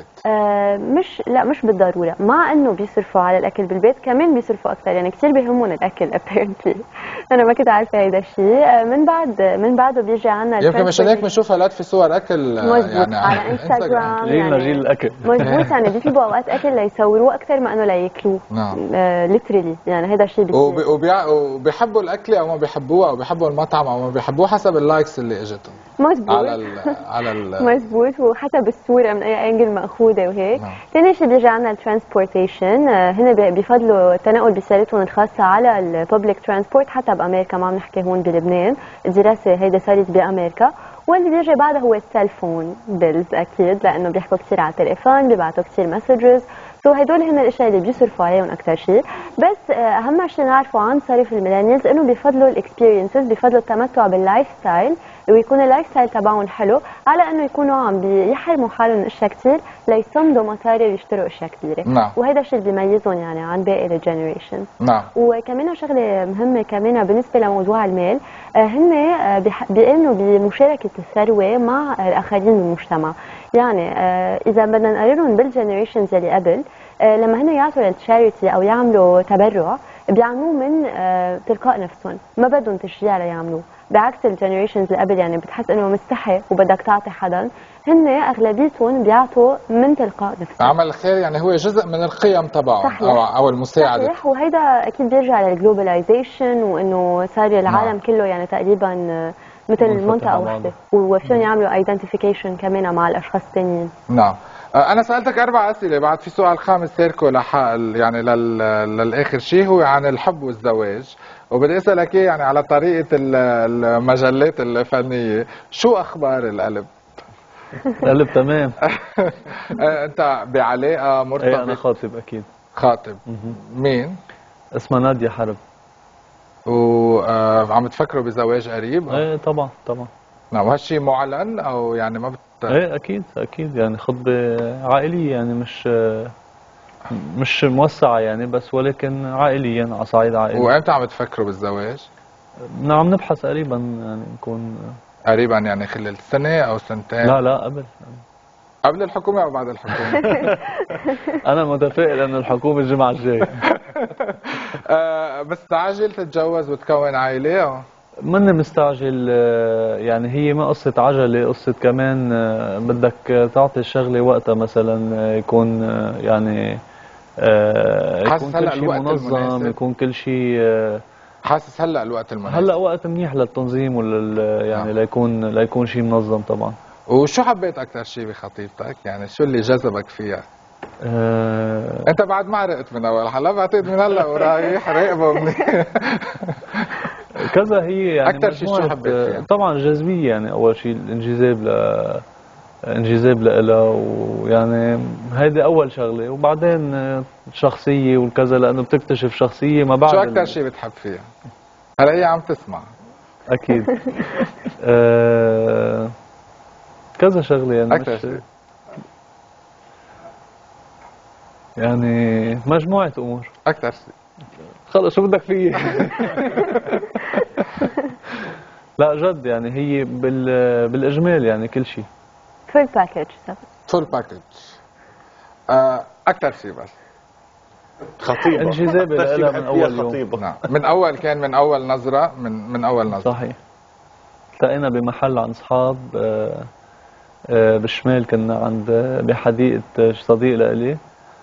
مش بالضروره، مع انه بيصرفوا على الاكل بالبيت كمان بيصرفوا اكثر، يعني كثير بيهمهم الاكل apparently. انا ما كنت عارفه هيدا الشيء. من بعده بيجي عنا يمكن مشان هيك بنشوف هالات في صور اكل يعني على انستغرام، جيل الاكل مضبوط. يعني بيطلبوا اوقات اكل ليصوروه اكثر ما انه لياكلوه. نعم ليترلي، يعني هذا الشيء بيصير. وبيحبوا الاكله او ما بيحبوها، او بيحبوا المطعم او ما بيحبوه، حسب اللايكس اللي اجتهم. مضبوط مضبوط، وحسب الصوره من اي انجل ماخوذه وهيك. ثاني شيء بيجي عندنا الترانسبورتيشن. هنا بيفضلوا التنقل بسيارتهم الخاصه على الببليك ترانسبورت، حتى بامريكا، ما عم نحكي هون بلبنان، الدراسه هيدا صارت بامريكا. واللي بيجي بعدها هو السيلفون بيلز اكيد، لانه بيحكوا كثير على التليفون، بيبعتوا كثير مسجز، هدول هن الاشياء اللي بيصرفوا عليهم اكثر شيء. بس اهم شيء نعرفه عن صرف الميلانيالز انه بيفضلوا الاكسبيرينسز، بيفضلوا التمتع باللايف ستايل، ويكون اللايف ستايل تبعهم حلو، على انه يكونوا عم بيحرموا حالهم اشياء كثير ليصمدوا مصاري ويشتروا اشياء كثيره. نعم. وهذا الشيء اللي بيميزهم يعني عن باقي الجنريشن. نعم. وكمان شغله مهمه كمان بالنسبه لموضوع المال، هن بيؤمنوا بمشاركه الثروه مع الاخرين بالمجتمع. يعني اذا بدنا نقارنهم بالجنريشنز اللي قبل، لما هن يعطوا للتشاريتي او يعملوا تبرع، بيعملوه من تلقاء نفسهم، ما بدهم تشجيع ليعملوه. بعكس الجنريشنز اللي قبل يعني بتحس انه مستحي وبدك تعطي حدا، هن اغلبيتهم بيعطوا من تلقاء نفسهم. عمل الخير يعني هو جزء من القيم تبعهم او المساعده. صحيح، وهيدا اكيد بيرجع للجلوباليزيشن وانه صار العالم كله يعني تقريبا مثل منطقه واحده وفيهم يعملوا ايدنتيفيكيشن كمان مع الاشخاص الثانيين. نعم. انا سالتك 4 اسئله، بعد في سؤال خامس تاركه يعني للاخر شيء، هو عن الحب والزواج، وبدي اسالك اياه يعني على طريقه المجلات الفنيه، شو اخبار القلب؟ القلب تمام. انت بعلاقه مرتبط؟ ايه انا خاطب اكيد. خاطب. مين؟ اسمها نادية حرب. وعم تفكروا بزواج قريب؟ ايه طبعا طبعا. نعم. وهالشيء معلن او يعني ما ايه اكيد اكيد، يعني خطبه عائليه يعني مش موسعه يعني، بس ولكن عائليا على صعيد عائلي. وامتى عم تفكروا بالزواج؟ عم نبحث قريبا يعني نكون قريبا يعني خلال سنه او سنتين؟ لا قبل الحكومه او بعد الحكومه؟ انا متفائل انه الحكومه الجمعه الجاي. مستعجل تتجوز وتكون عائله؟ ماني مستعجل، يعني هي ما قصة عجلة، قصة كمان بدك تعطي الشغلة وقتها، مثلا يكون يعني يكون كل شيء منظم، يكون كل شيء. حاسس هلا الوقت المناسب؟ هلا وقت منيح للتنظيم يعني ليكون شيء منظم طبعا. وشو حبيت أكثر شيء بخطيبتك؟ يعني شو اللي جذبك فيها؟ انت بعد ما عرقت من اول حلقه، بعتقد من هلا ورايح راقبه منيح. كذا هي يعني اكثر شيء شو حبيت فيها؟ طبعا الجاذبيه، يعني اول شيء الانجذاب لها، ويعني هيدي اول شغله، وبعدين الشخصيه والكذا، لانه بتكتشف شخصيه ما بعد. شو اكثر شيء بتحب فيها؟ هلا هي عم تسمع اكيد. كذا شغله يعني. اكثر شيء يعني مجموعة أمور. أكثر شيء خلص شو بدك فيه؟ لا جد يعني هي بالإجمال يعني كل شيء. فول باكج. فول باكج. أكثر شيء بس خطيبة. انجذابي لها من أول يوم. نعم. من أول نظرة. من أول نظرة. صحيح. التقينا بمحل عن أصحاب بالشمال، كنا عند بحديقة صديق لإلي،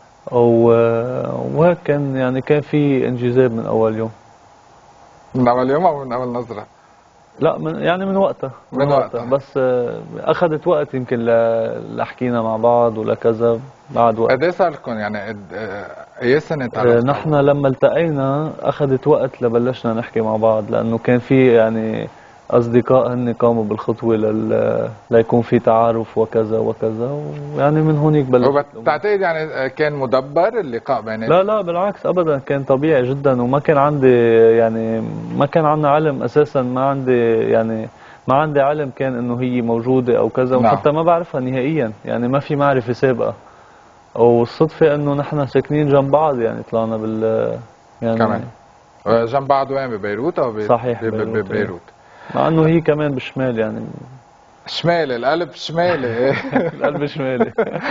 وهيك كان يعني كان في انجذاب من اول يوم. من اول يوم او من اول نظره؟ لا من وقتها. من وقتها بس اخذت وقت يمكن لحكينا مع بعض ولا كذا. بعد وقت. قد ايه صار لكم يعني اي سنه تعرفتوا؟ نحن لما التقينا اخذت وقت لبلشنا نحكي مع بعض، لانه كان في يعني أصدقاء هن قاموا بالخطوة ليكون في تعارف وكذا وكذا، ويعني من هونيك بلش. بتعتقد يعني كان مدبر اللقاء بيناتكم؟ لا بالعكس أبدا، كان طبيعي جدا، وما كان عندي يعني ما كان عندنا علم أساسا، ما عندي علم كان إنه هي موجودة أو كذا، وحتى ما بعرفها نهائيا، يعني ما في معرفة سابقة. والصدفة إنه نحن ساكنين جنب بعض، يعني طلعنا يعني كمان جنب بعض. وين؟ ببيروت أو صحيح ببيروت. مع انه هي كمان بالشمال يعني. شمالي، القلب شمالي. القلب شمالي.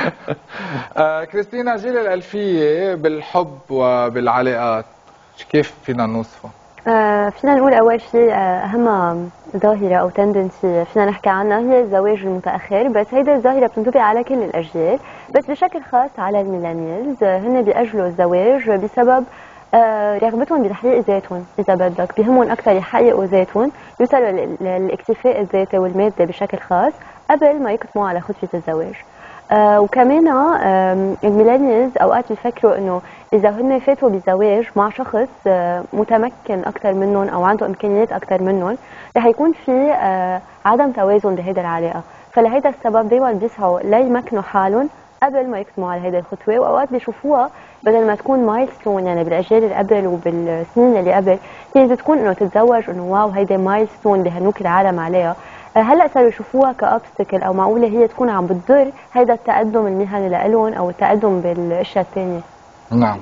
كريستينا، جيل الألفية بالحب وبالعلاقات كيف فينا نوصفه؟ فينا نقول أول شيء أهم ظاهرة أو تندنسي فينا نحكي عنها هي الزواج المتأخر، بس هيدا الظاهرة بتنطبق على كل الأجيال، بس بشكل خاص على الميلانيالز. هن بيأجلوا الزواج بسبب رغبتهم بتحقيق ذاتهم، إذا بدك بيهمهم أكثر يحققوا ذاتهم، يوصلوا للاكتفاء الذاتي والمادي بشكل خاص قبل ما يقدموا على خطوة الزواج. وكمان الميلانيالز أوقات بيفكروا إنه إذا هن فاتوا بزواج مع شخص متمكن أكثر منهم أو عنده إمكانيات أكثر منهم، رح يكون في عدم توازن بهيدا العلاقة، فلهيدا السبب دايما بيسعوا ليمكنوا حالهم قبل ما يقدموا على هيدا الخطوة. وأوقات بيشوفوها بدل ما تكون مايلستون، يعني بالأجيال اللي قبل وبالسنين اللي قبل كانت تكون إنه تتزوج إنه واو هيدا مايلستون بهنوك العالم عليها، هلا صاروا يشوفوها كأبستكل أو معقولة هي تكون عم بتضر هيدا التقدم المهني لإلهم أو التقدم بالأشياء الثانية. نعم.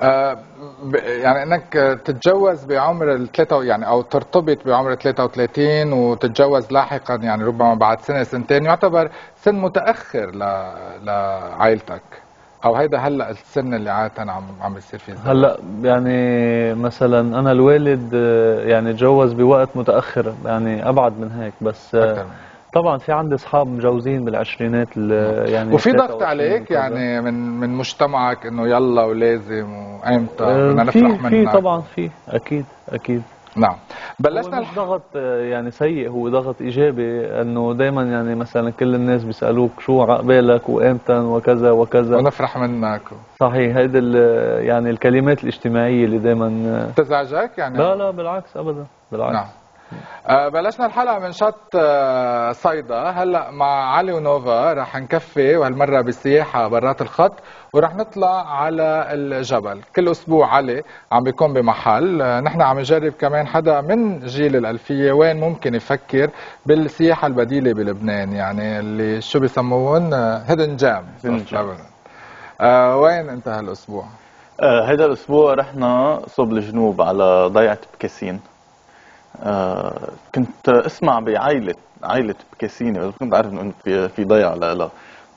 يعني انك تتجوز بعمر يعني او ترتبط بعمر 33 وتتجوز لاحقا يعني ربما بعد سنه سنتين، يعتبر سن متاخر لعائلتك. او هيدا هلا السن اللي عاده عم بيصير فيه الزواج؟ هلا يعني مثلا انا الوالد يعني تجوز بوقت متاخر، يعني ابعد من هيك، بس طبعا في عندي اصحاب مجوزين بالعشرينات يعني. وفي ضغط عليك يعني من مجتمعك انه يلا ولازم وامتى بدنا نفرح منك؟ في طبعا، في اكيد. نعم. بلشنا ضغط يعني سيء، هو ضغط ايجابي، انه دائما يعني مثلا كل الناس بيسالوك شو عقبالك وامتى وكذا وكذا ونفرح منك. صحيح، هيدي يعني الكلمات الاجتماعيه اللي دائما بتزعجك يعني؟ لا بالعكس ابدا، بالعكس. نعم. بلشنا الحلقة من شط صيدا. هلا مع علي ونوفا رح نكفي، وهالمرة بسياحة برات الخط، ورح نطلع على الجبل. كل أسبوع علي عم بيكون بمحل. نحن عم نجرب كمان حدا من جيل الألفية وين ممكن يفكر بالسياحة البديلة بلبنان، يعني اللي شو بيسموهن هيدن جام. وين أنت هالأسبوع؟ هيدا الأسبوع رحنا صوب الجنوب على ضيعة بكاسين. كنت اسمع عائلة بكاسيني، بس كنت عارف انه في ضيعة لها،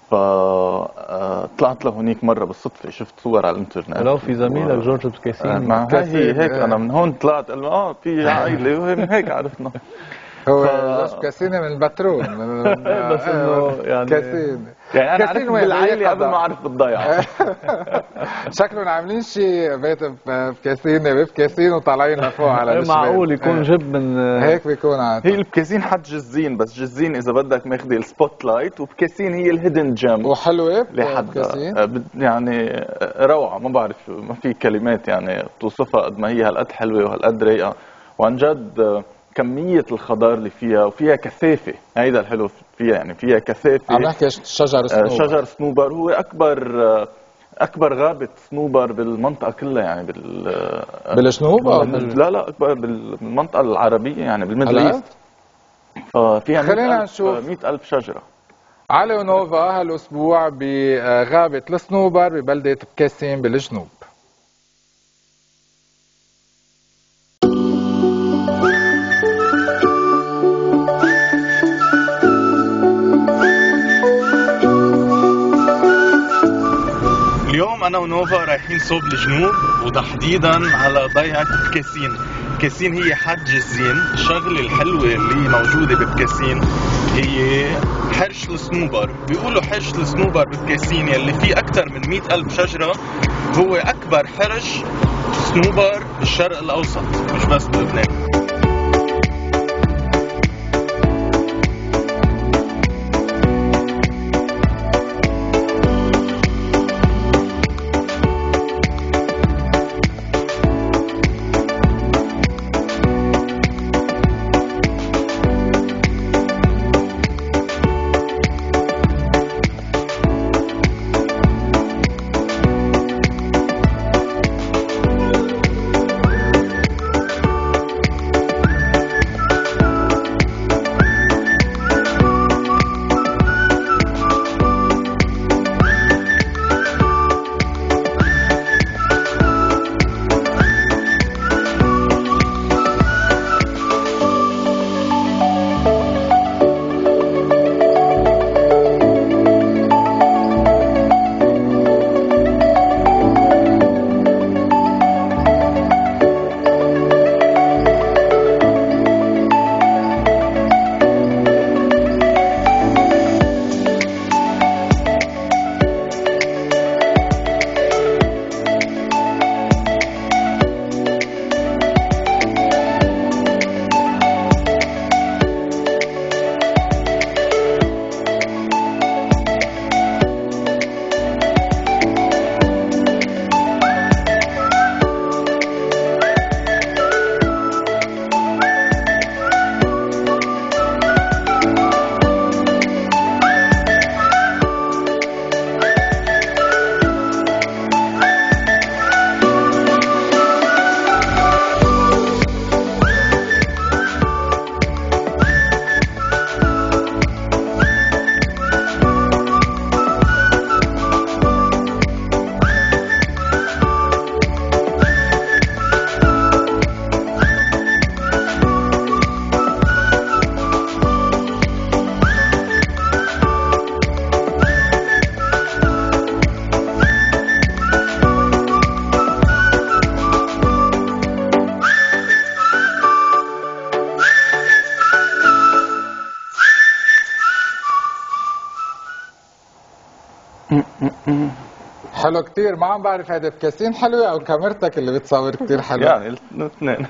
فطلعت لهونيك مرة بالصدفة، شفت صور على الانترنت. لو في زميلك جورج بكاسيني مع هيك انا من هون طلعت قال له في عائلة، ومن هيك عرفنا. هو جورج بكاسيني من البترول بس انه يعني كاسيني، يعني انا عرفت بالعائلة قبل ما اعرف بالضيعة. شكلهم عاملين شيء بيت بكاسين وطالعين لفوق على الجبال. معقول يكون جب من هيك بيكون عادة. هي البكاسين حد جزين، بس جزين اذا بدك ماخذ السبوت لايت، وبكاسين هي الهيدن جيم. وحلوه بكاسين يعني روعه، ما بعرف ما في كلمات يعني توصفها قد ما هي هالقد حلوه وهالقد رايقه، وعن جد كمية الخضار اللي فيها، وفيها كثافة. هيدا الحلو فيها، يعني فيها كثافة. عم نحكي شجر صنوبر. شجر صنوبر هو أكبر غابة صنوبر بالمنطقة كلها، يعني بالجنوب؟ لا أكبر بالمنطقة العربية، يعني بالميدل ايست. ففيها 100,000 شجرة. علي ونوفا هالأسبوع بغابة الصنوبر ببلدة بكاسين بالجنوب. اليوم أنا ونوفا رايحين صوب الجنوب، وتحديدا على ضيعة بكاسين. بكاسين هي حد جزين. الشغلة الحلوة اللي موجودة ببكاسين هي حرش الصنوبر. بيقولوا حرش الصنوبر ببكاسين يلي فيه أكثر من 100,000 شجرة هو أكبر حرش صنوبر بالشرق الأوسط، مش بس بلبنان. حلو كتير. ما عم بعرف هيدي بكاسين حلوة أو كاميرتك اللي بتصور كتير حلوة؟ يعني الاثنين.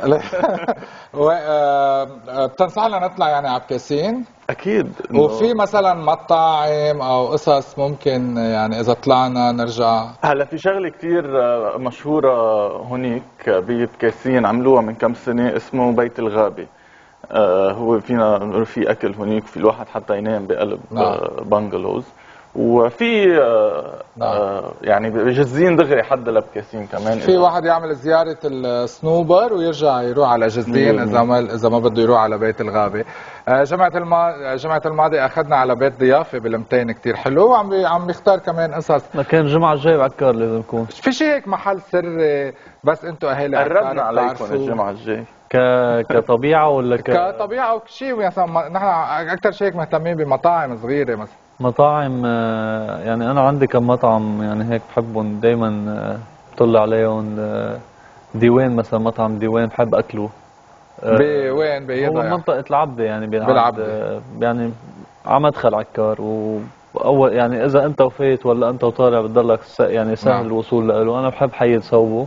بتنصحنا نطلع يعني على بكاسين؟ أكيد. وفي مثلا مطاعم أو قصص ممكن يعني إذا طلعنا نرجع؟ هلا في شغلة كتير مشهورة هونيك ببكاسين عملوها من كم سنة اسمه بيت الغابة. هو فينا في أكل هونيك، في الواحد حتى ينام بقلب بانجلوز، وفي يعني بجزين دغري حد لبكاسين كمان. في واحد يعمل زيارة الصنوبر ويرجع يروح على جزين إذا ما بده يروح على بيت الغابة. جمعة الماضي أخذنا على بيت ضيافة بالمتين كتير حلو، وعم بيختار كمان قصص. لكن الجمعة الجاي بعكار لازم يكون في شيء هيك محل سري بس أنتم أهالي عكار قربنا عليكم الجمعة الجاي كطبيعة ولا كطبيعة أو شيء. مثلا نحن أكثر شيء مهتمين بمطاعم صغيرة مثلا. مطاعم يعني أنا عندي كم مطعم يعني هيك بحبهم دايما، بطلع عليهم. ديوان مثلا، مطعم ديوان بحب أكله. بوين بيضا؟ هو منطقة العبدة يعني بالعبدة، يعني على مدخل عكار. وأول يعني إذا أنت وفيت ولا أنت وطالع بتضلك يعني سهل الوصول له. أنا بحب حي صوبه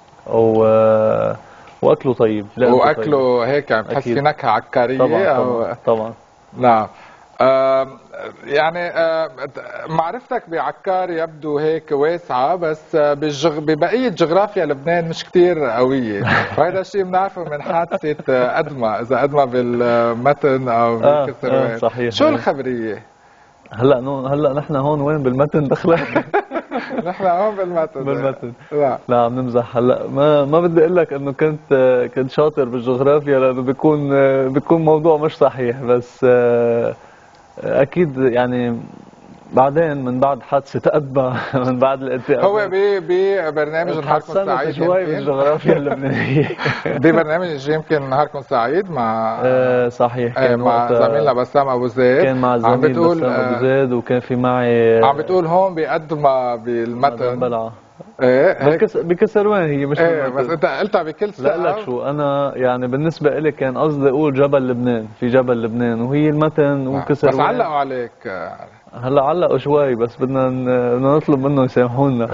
وأكله طيب. وأكله هيك يعني بتحس في نكهة عكارية. طبعا. نعم. يعني معرفتك بعكار يبدو هيك واسعة، بس ببقية جغرافيا لبنان مش كتير قوية. وهذا الشيء بنعرفه من حادثة أدمى، إذا أدمى بالمتن أو بالكسروان. صحيح. شو الخبرية؟ هلا نحن هون وين بالمتن دخلنا؟ نحن هون بالمتن. لا عم نمزح. هلا ما بدي اقول لك انه كنت شاطر بالجغرافيا، لانه بيكون موضوع مش صحيح. بس اكيد يعني بعدين من بعد حادثة أدمى من بعد الانتقام هو ببرنامج نهاركم سعيد شوي بالجغرافيا اللبنانية. ببرنامج يمكن نهاركم سعيد مع صحيح كان مع زميلنا بسام أبو زيد. كان مع زميل بسام أبو زيد، وكان في معي عم بتقول هون بقدمها بالمتن بلعة. ايه بكسروان هي مش بس انت قلتها بكل ثقة. لا لك شو، انا يعني بالنسبة لي كان قصدي اقول جبل لبنان، في جبل لبنان وهي المتن وكسروان. بس علقوا عليك. هلا علقوا شوي، بس بدنا نطلب منهم يسامحونا.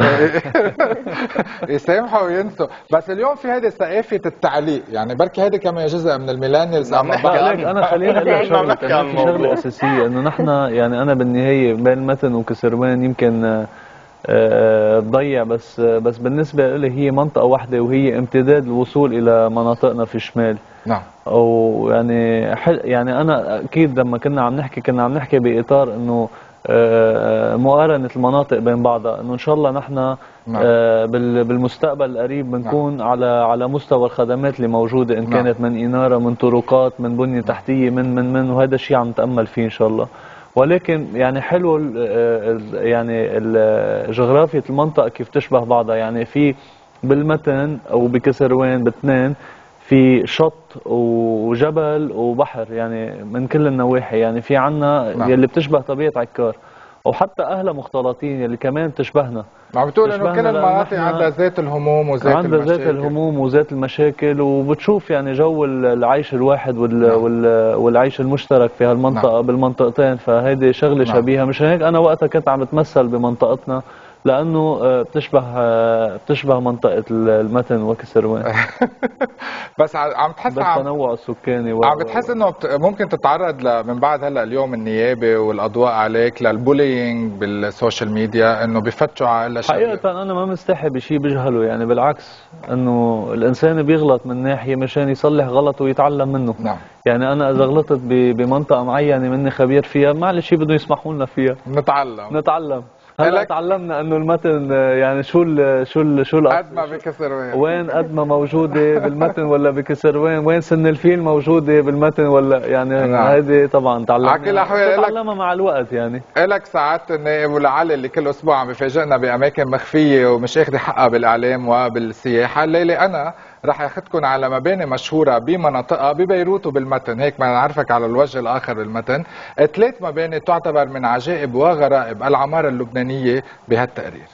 يسامحوا وينسوا. بس اليوم في هيدي ثقافة التعليق، يعني بركي هيدي كمان جزء من الميلانيالز. انا خليني اقول لك شغله، في شغله اساسيه انه نحن يعني انا بالنهايه بين المتن وكسروان يمكن تضيع، بس بالنسبه لي هي منطقه واحده، وهي امتداد الوصول الى مناطقنا في الشمال. نعم. او يعني انا اكيد لما كنا عم نحكي باطار انه مقارنه المناطق بين بعضها، انه ان شاء الله نحن بالمستقبل القريب بنكون على مستوى الخدمات اللي موجوده، ان كانت من اناره، من طرقات، من بنيه تحتيه، من وهذا الشيء عم نتامل فيه ان شاء الله. ولكن يعني حلو يعني جغرافية المنطقة كيف تشبه بعضها. يعني في بالمتن أو بكسروان باثنين في شط وجبل وبحر، يعني من كل النواحي. يعني في عنا يلي بتشبه طبيعة عكار، وحتى أهلها مختلطين يلي كمان بتشبهنا. عم بتقول إنه كل المناطق عندها ذات الهموم وذات المشاكل. عندها ذات الهموم وذات المشاكل، وبتشوف يعني جو العيش الواحد والعيش المشترك في هالمنطقة بالمنطقتين. فهيدي شغلة شبيهة. مش هيك أنا وقتها كنت عم بتمثل بمنطقتنا، لأنه بتشبه منطقة المتن وكسروان. بس عم تحس بالتنوع السكاني عم بتحس انه ممكن تتعرض من بعد هلا اليوم النيابه والاضواء عليك للبولينج بالسوشيال ميديا، انه بفتشوا على حقيقة انا ما مستحي بشيء بجهله. يعني بالعكس، انه الانسان بيغلط من ناحية مشان يصلح غلطه ويتعلم منه. نعم. يعني انا اذا غلطت بمنطقة معينة مني خبير فيها، معلش بدهم يسمحوا لنا فيها، نتعلم. هلا تعلمنا انه المتن يعني شو أدمى بكسروان، وين أدمى موجوده بالمتن ولا بكسروان، وين سن الفيل موجوده بالمتن ولا يعني هذه طبعا تعلمها مع الوقت. يعني لك ساعات النائب ولعلي اللي كل اسبوع عم بفاجئنا باماكن مخفيه ومش اخذ حقها بالاعلام وبالسياحه. الليله انا رح ياخذكم على مباني مشهوره بمناطقها ببيروت وبالمتن، هيك ما نعرفك على الوجه الاخر بالمتن. 3 مباني تعتبر من عجائب وغرائب العماره اللبنانيه بهالتقرير.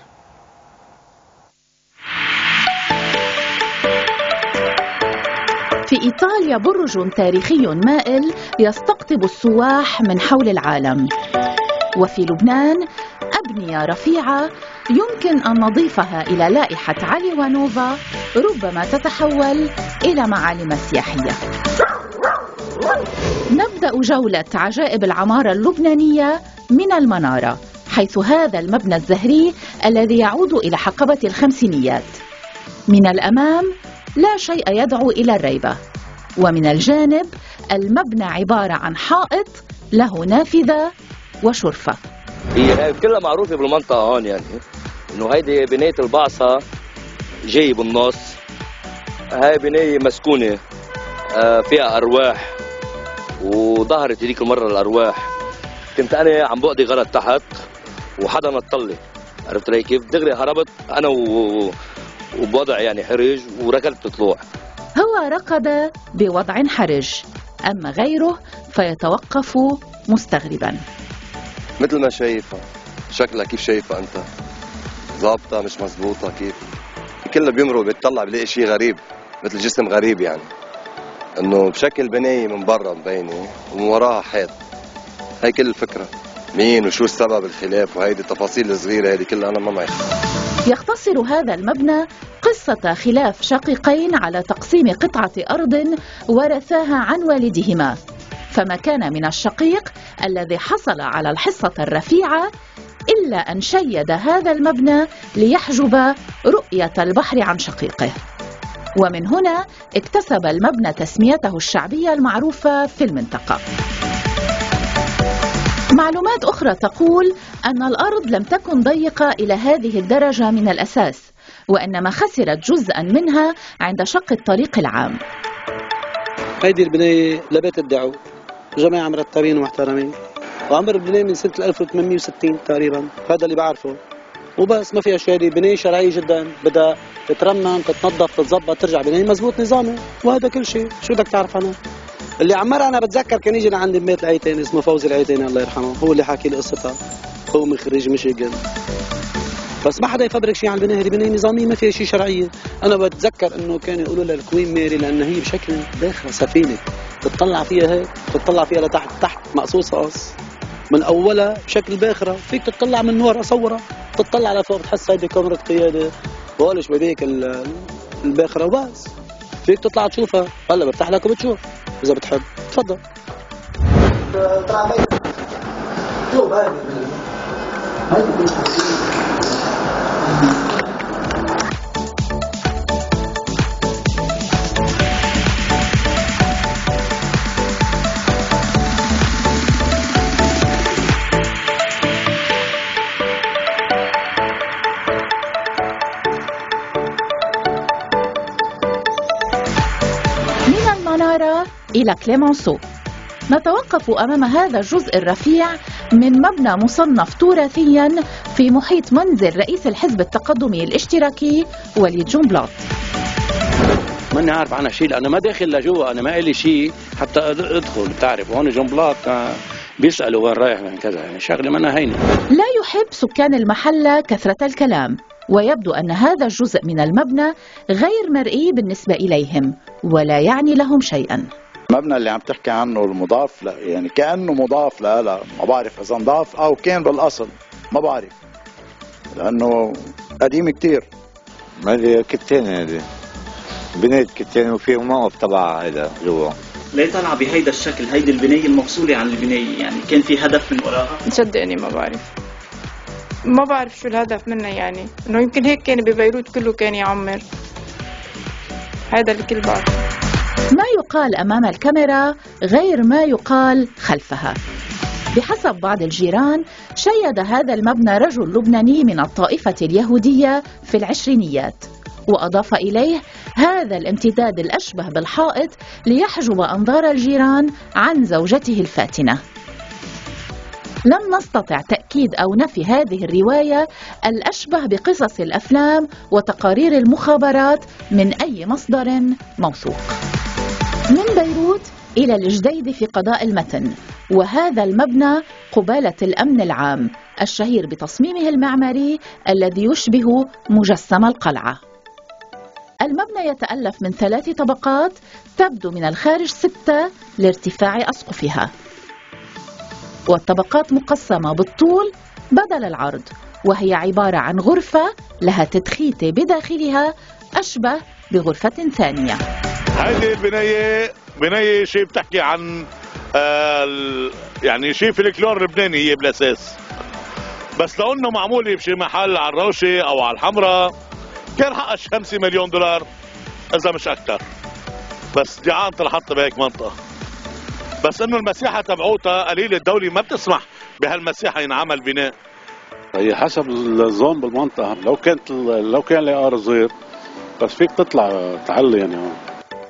في إيطاليا برج تاريخي مائل يستقطب السواح من حول العالم. وفي لبنان أبنية رفيعة يمكن أن نضيفها إلى لائحة علي ونوفا، ربما تتحول إلى معالم سياحية. نبدأ جولة عجائب العمارة اللبنانية من المنارة، حيث هذا المبنى الزهري الذي يعود إلى حقبة الخمسينيات. من الأمام لا شيء يدعو إلى الريبة، ومن الجانب المبنى عبارة عن حائط له نافذة وشرفة. هي كلها معروفة بالمنطقة هون، يعني إنه هيدي بناية البعصة جاي بالنص. هاي بناية مسكونة فيها أرواح، وظهرت هذيك المرة الأرواح. كنت أنا عم بقضي غلط تحت وحدا نطلي، عرفت علي كيف؟ دغري هربت أنا وبوضع يعني حرج وركلت طلوع. هو ركض بوضع حرج، أما غيره فيتوقف مستغربا. مثل ما شايفها، شكلها كيف شايفها أنت؟ ظابطة مش مزبوطة كيف؟ كله بيمرق بيطلع بلاقي شيء غريب، مثل جسم غريب، يعني إنه بشكل بناية من برا مبينة ومن وراها حيط. هي كل الفكرة، مين وشو السبب الخلاف، وهيدي التفاصيل الصغيرة هيدي كلها أنا ما معي. يختصر هذا المبنى قصة خلاف شقيقين على تقسيم قطعة أرض ورثاها عن والدهما، فما كان من الشقيق الذي حصل على الحصة الرفيعة إلا أن شيد هذا المبنى ليحجب رؤية البحر عن شقيقه. ومن هنا اكتسب المبنى تسميته الشعبية المعروفة في المنطقة. معلومات أخرى تقول أن الأرض لم تكن ضيقة إلى هذه الدرجة من الأساس، وإنما خسرت جزءا منها عند شق الطريق العام. هيدي البناية لبيت الدعو، جماعة مرتبين ومحترمين، وعمر البناية من سنة 1860 تقريبا، هذا اللي بعرفه وبس. ما فيها شيء، هذه بناية شرعية جدا، بدها تترمم تتنظف تتظبط ترجع بناية مزبوط نظامي، وهذا كل شيء. شو بدك تعرف عنها؟ اللي عمرها أنا بتذكر كان يجي لعندي ببيت العيتين، اسمه فوزي العيتين الله يرحمه، هو اللي حاكي لي قصتها. هو من خريج ميشيغان، بس ما حدا يفبرك شيء عن البناية، هذه بناية نظامية ما فيها شيء شرعية. أنا بتذكر إنه كانوا يقولوا لها الكوين ماري، لأن هي بشكل داخل سفينة، تطلع فيها هيك، تطلع فيها لتحت مقصوصة قص من أولها بشكل باخرة، فيك تطلع من ورا صورة، تطلع لفوق بتحس هيدي كاميرا قيادة وقالش بيك الباخرة، وبس فيك تطلع تشوفها. هلا برتاح لك وبتشوف إذا بتحب، تفضل. إلى كليمنسو نتوقف أمام هذا الجزء الرفيع من مبنى مصنف تراثيا في محيط منزل رئيس الحزب التقدمي الاشتراكي وليد جنبلاط. ماني عارف عنها شيء، لأنا ما داخل لجوا، أنا ما إلي شيء حتى أدخل. بتعرف هون جنبلاط بيسألوا وين رايح من كذا، يعني شغلة منا هينة. لا يحب سكان المحلة كثرة الكلام، ويبدو أن هذا الجزء من المبنى غير مرئي بالنسبة إليهم ولا يعني لهم شيئا. المبنى اللي عم تحكي عنه المضاف لا، يعني كأنه مضاف لا ما بعرف إذا نضاف أو كان بالأصل، ما بعرف لأنه قديم كتير. ما هذه كتانة، هذه بناية كتانة وفيه موقف تبع هذا جوا. ليه طالعة بهيدا الشكل؟ هيدي البناية المفصولة عن البناية، يعني كان في هدف من وراها؟ صدقني ما بعرف شو الهدف منها، يعني انه يمكن هيك كان ببيروت كله كان يعمر. هذا الكل بعرف. ما يقال أمام الكاميرا غير ما يقال خلفها. بحسب بعض الجيران شيد هذا المبنى رجل لبناني من الطائفة اليهودية في العشرينيات، وأضاف إليه هذا الامتداد الأشبه بالحائط ليحجب أنظار الجيران عن زوجته الفاتنة. لم نستطع تأكيد أو نفي هذه الرواية الأشبه بقصص الأفلام وتقارير المخابرات من أي مصدر موثوق. من بيروت إلى الجديد في قضاء المتن، وهذا المبنى قبالة الأمن العام الشهير بتصميمه المعماري الذي يشبه مجسم القلعة. المبنى يتألف من 3 طبقات تبدو من الخارج 6 لارتفاع أسقفها، والطبقات مقسمة بالطول بدل العرض، وهي عبارة عن غرفة لها تدخيتة بداخلها أشبه بغرفة ثانية. هذه بنية شيء بتحكي عن يعني شيء فلكلور لبناني هي بالأساس، بس لو انه معمولة بشي محل على الروشة أو على الحمراء كان حقها 5 مليون دولار إذا مش أكثر، بس دي عانت لحط بهيك منطقة. بس انه المساحة تبعوتها قليلة، الدولة ما بتسمح بهالمساحة ينعمل بناء. هي حسب الزون بالمنطقة، لو كان لي أرض صغير بس فيك تطلع تعلي يعني هون.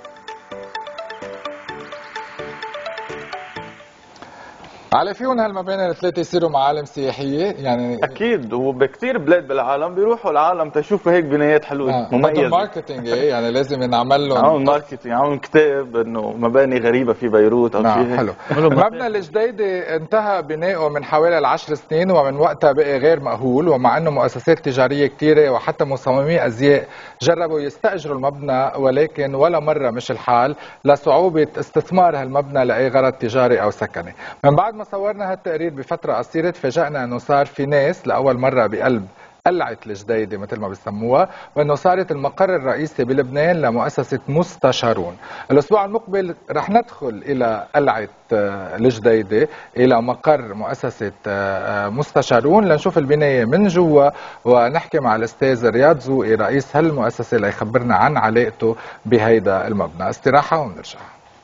على فيهم هالمباني الثلاثة يصيروا معالم سياحية يعني؟ أكيد، وبكثير بلاد بالعالم بيروحوا العالم تيشوفوا هيك بنايات حلوة مميزة. ماركتينج يعني لازم ينعمل لهم عمل ماركتينج، عمل كتاب إنه مباني غريبة في بيروت أو شيء هيك. حلو. مبنى الجديدة انتهى بناؤه من حوالي 10 سنين، ومن وقتها بقي غير مأهول، ومع إنه مؤسسات تجارية كثيرة وحتى مصممي أزياء جربوا يستأجروا المبنى، ولكن ولا مرة مش الحال لصعوبة استثمار هالمبنى لأي غرض تجاري أو سكني. من بعد ما صورنا هالتقرير بفترة قصيرة تفاجأنا انه صار في ناس لأول مرة بقلب قلعة الجديدة مثل ما بيسموها، وانه صارت المقر الرئيسي بلبنان لمؤسسة مستشارون. الاسبوع المقبل رح ندخل الى قلعة الجديدة، الى مقر مؤسسة مستشارون لنشوف البناية من جوا، ونحكي مع الاستاذ رياض زوقي رئيس هالمؤسسة ليخبرنا عن علاقته بهيدا المبنى. استراحة ونرجع.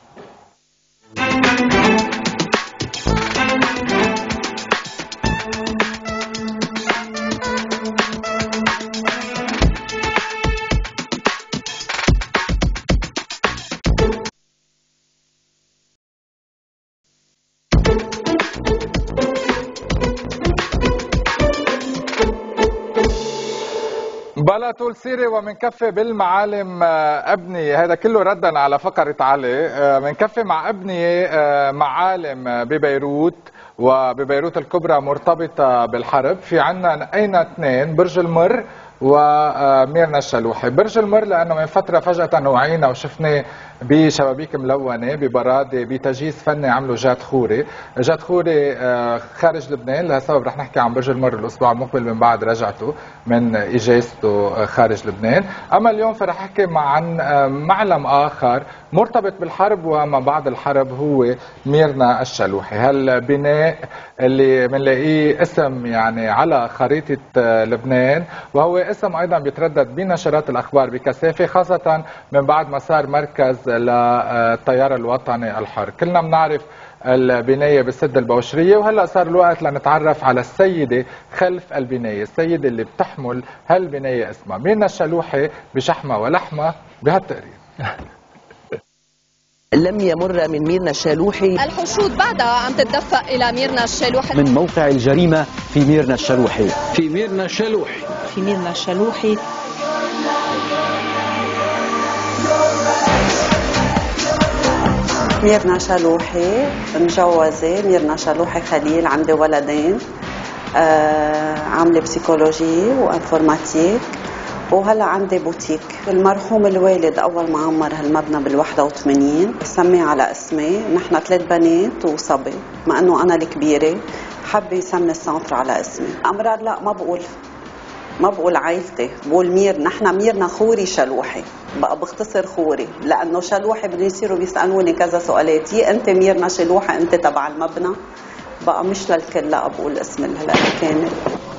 بلا طول سيرة ومنكفي بالمعالم أبنية، هذا كله ردا على فقرة علي. منكفي مع أبنية معالم ببيروت، وببيروت الكبرى مرتبطة بالحرب. في عنا أين اثنين، برج المر وميرنا الشلوحي. برج المر لأنه من فترة فجأة وعينا وشفناه بشبابيك ملونة ببرادة بتجهيز فني عملوا جاد خوري. جاد خوري خارج لبنان، لهالسبب رح نحكي عن برج المر الأسبوع المقبل من بعد رجعته من إجازته خارج لبنان. أما اليوم فرح أحكي عن معلم آخر مرتبط بالحرب وما بعد الحرب، هو ميرنا الشلوحي. هالبناء اللي بنلاقيه اسم يعني على خريطة لبنان، وهو اسم أيضا بيتردد بنشرات الأخبار بكثافة، خاصة من بعد ما صار مركز للتيار الوطني الحر. كلنا بنعرف البناية بالسد البوشرية، وهلأ صار الوقت لنتعرف على السيدة خلف البناية، السيدة اللي بتحمل هالبناية اسمها ميرنا الشلوحي بشحمة ولحمة بهالتقرير. لم يمر من ميرنا الشلوحي. الحشود بعدها عم تتدفق إلى ميرنا الشلوحي. من موقع الجريمة في ميرنا الشلوحي. في ميرنا الشلوحي. في ميرنا الشلوحي. ميرنا شلوحي مجوزة، ميرنا شلوحي خليل، عندي ولدين، عاملة بسيكولوجي وانفورماتيك، وهلا عندي بوتيك. المرحوم الوالد اول ما عمر هالمبنى بال81 سميه على اسمي. نحن 3 بنات وصبي، مع انه انا الكبيره حب يسمي السنتر على اسمي. امرار لا، ما بقول عائلتي، بقول نحن ميرنا خوري شلوحي، بقى بختصر خوري، لانه شلوحي بدهم يصيروا بيسالوني كذا سؤالات، يا انت ميرنا شلوحي انت تبع المبنى، بقى مش للكل، لا بقول اسم الكامل.